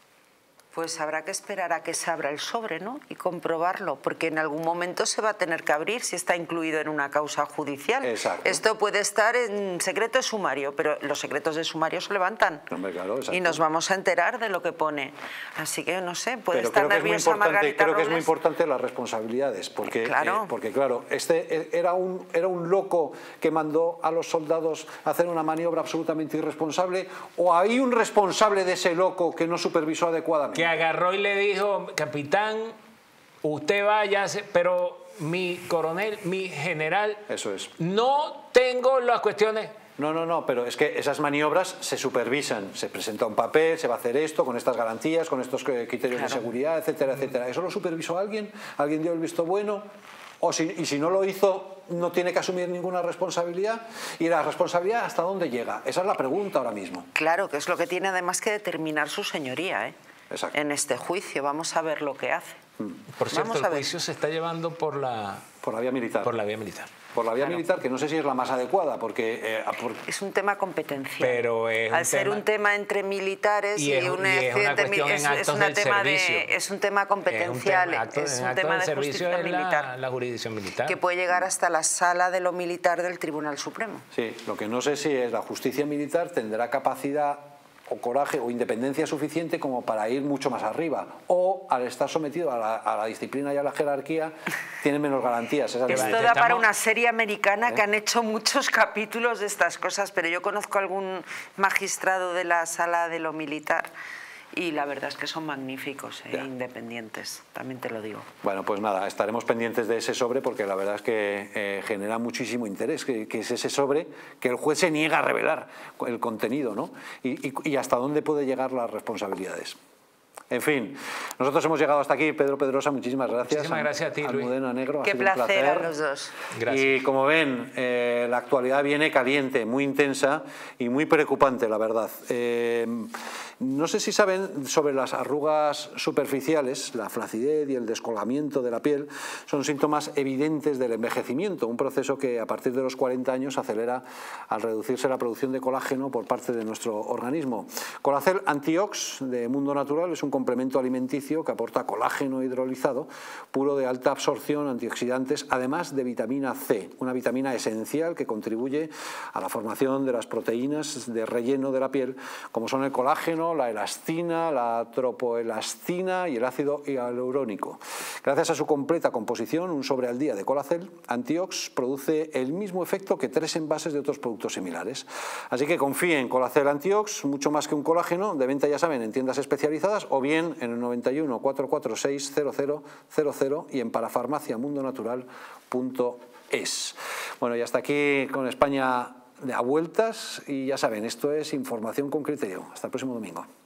S4: Pues habrá que esperar a que se abra el sobre, ¿no? Y comprobarlo, porque en algún momento se va a tener que abrir si está incluido en una causa judicial.
S3: Exacto.
S4: Esto puede estar en secreto de sumario, pero los secretos de sumario se levantan.
S3: Hombre, claro,
S4: y nos vamos a enterar de lo que pone. Así que, no sé, puede
S3: pero
S4: estar nerviosa Margarita
S3: Creo que es muy
S4: Robles.
S3: importante las responsabilidades, porque
S4: claro,
S3: este era un loco que mandó a los soldados a hacer una maniobra absolutamente irresponsable, o hay un responsable de ese loco que no supervisó adecuadamente.
S5: Que agarró y le dijo, capitán, usted vaya, pero mi coronel, mi general,
S3: eso es,
S5: no tengo las cuestiones.
S3: No, pero es que esas maniobras se supervisan, se presenta un papel, se va a hacer esto, con estas garantías, con estos criterios de seguridad, etcétera, etcétera. ¿Eso lo supervisó alguien? ¿Alguien dio el visto bueno? Y si no lo hizo, no tiene que asumir ninguna responsabilidad. ¿Y la responsabilidad hasta dónde llega? Esa es la pregunta ahora mismo.
S4: Claro, que es lo que tiene además que determinar su señoría, ¿eh?
S3: Exacto.
S4: En este juicio. Vamos a ver lo que hace.
S5: Por cierto, el juicio se está llevando por la
S3: vía militar.
S5: Por la vía militar.
S3: Por la vía militar, que no sé si es la más adecuada, porque...
S4: Es un tema competencial.
S5: Pero es
S4: al ser un tema entre militares y un accidente es un tema competencial, es un tema de justicia militar.
S5: La jurisdicción militar.
S4: Que puede llegar hasta la sala de lo militar del Tribunal Supremo.
S3: Sí, lo que no sé si es la justicia militar tendrá capacidad o coraje o independencia suficiente como para ir mucho más arriba, o al estar sometido a la disciplina y a la jerarquía tiene menos garantías.
S4: Esto da para una serie americana que han hecho muchos capítulos de estas cosas, pero yo conozco algún magistrado de la sala de lo militar y la verdad es que son magníficos, independientes, también te lo digo.
S3: Bueno, pues nada, estaremos pendientes de ese sobre, porque la verdad es que genera muchísimo interés, que es ese sobre que el juez se niega a revelar el contenido, ¿no? Y hasta dónde puede llegar las responsabilidades. En fin, nosotros hemos llegado hasta aquí. Pedro Pedrosa, muchísimas gracias.
S5: Muchísimas gracias a ti, Luis.
S3: Almudena Negro,
S4: Qué placer a los dos.
S5: Gracias.
S3: Y como ven, la actualidad viene caliente, muy intensa y muy preocupante, la verdad. No sé si saben sobre las arrugas superficiales, la flacidez y el descolgamiento de la piel son síntomas evidentes del envejecimiento, un proceso que a partir de los 40 años acelera al reducirse la producción de colágeno por parte de nuestro organismo. Colacel Antiox de Mundo Natural es un complemento alimenticio que aporta colágeno hidrolizado, puro de alta absorción, antioxidantes, además de vitamina C, una vitamina esencial que contribuye a la formación de las proteínas de relleno de la piel, como son el colágeno, la elastina, la tropoelastina y el ácido hialurónico. Gracias a su completa composición, un sobre al día de Colacel Antiox produce el mismo efecto que 3 envases de otros productos similares. Así que confíen en Colacel Antiox, mucho más que un colágeno, de venta ya saben en tiendas especializadas o bien en el 91 446 0000 y en parafarmaciamundonatural.es. Bueno, y hasta aquí con España a vueltas y ya saben, esto es Información con Criterio. Hasta el próximo domingo.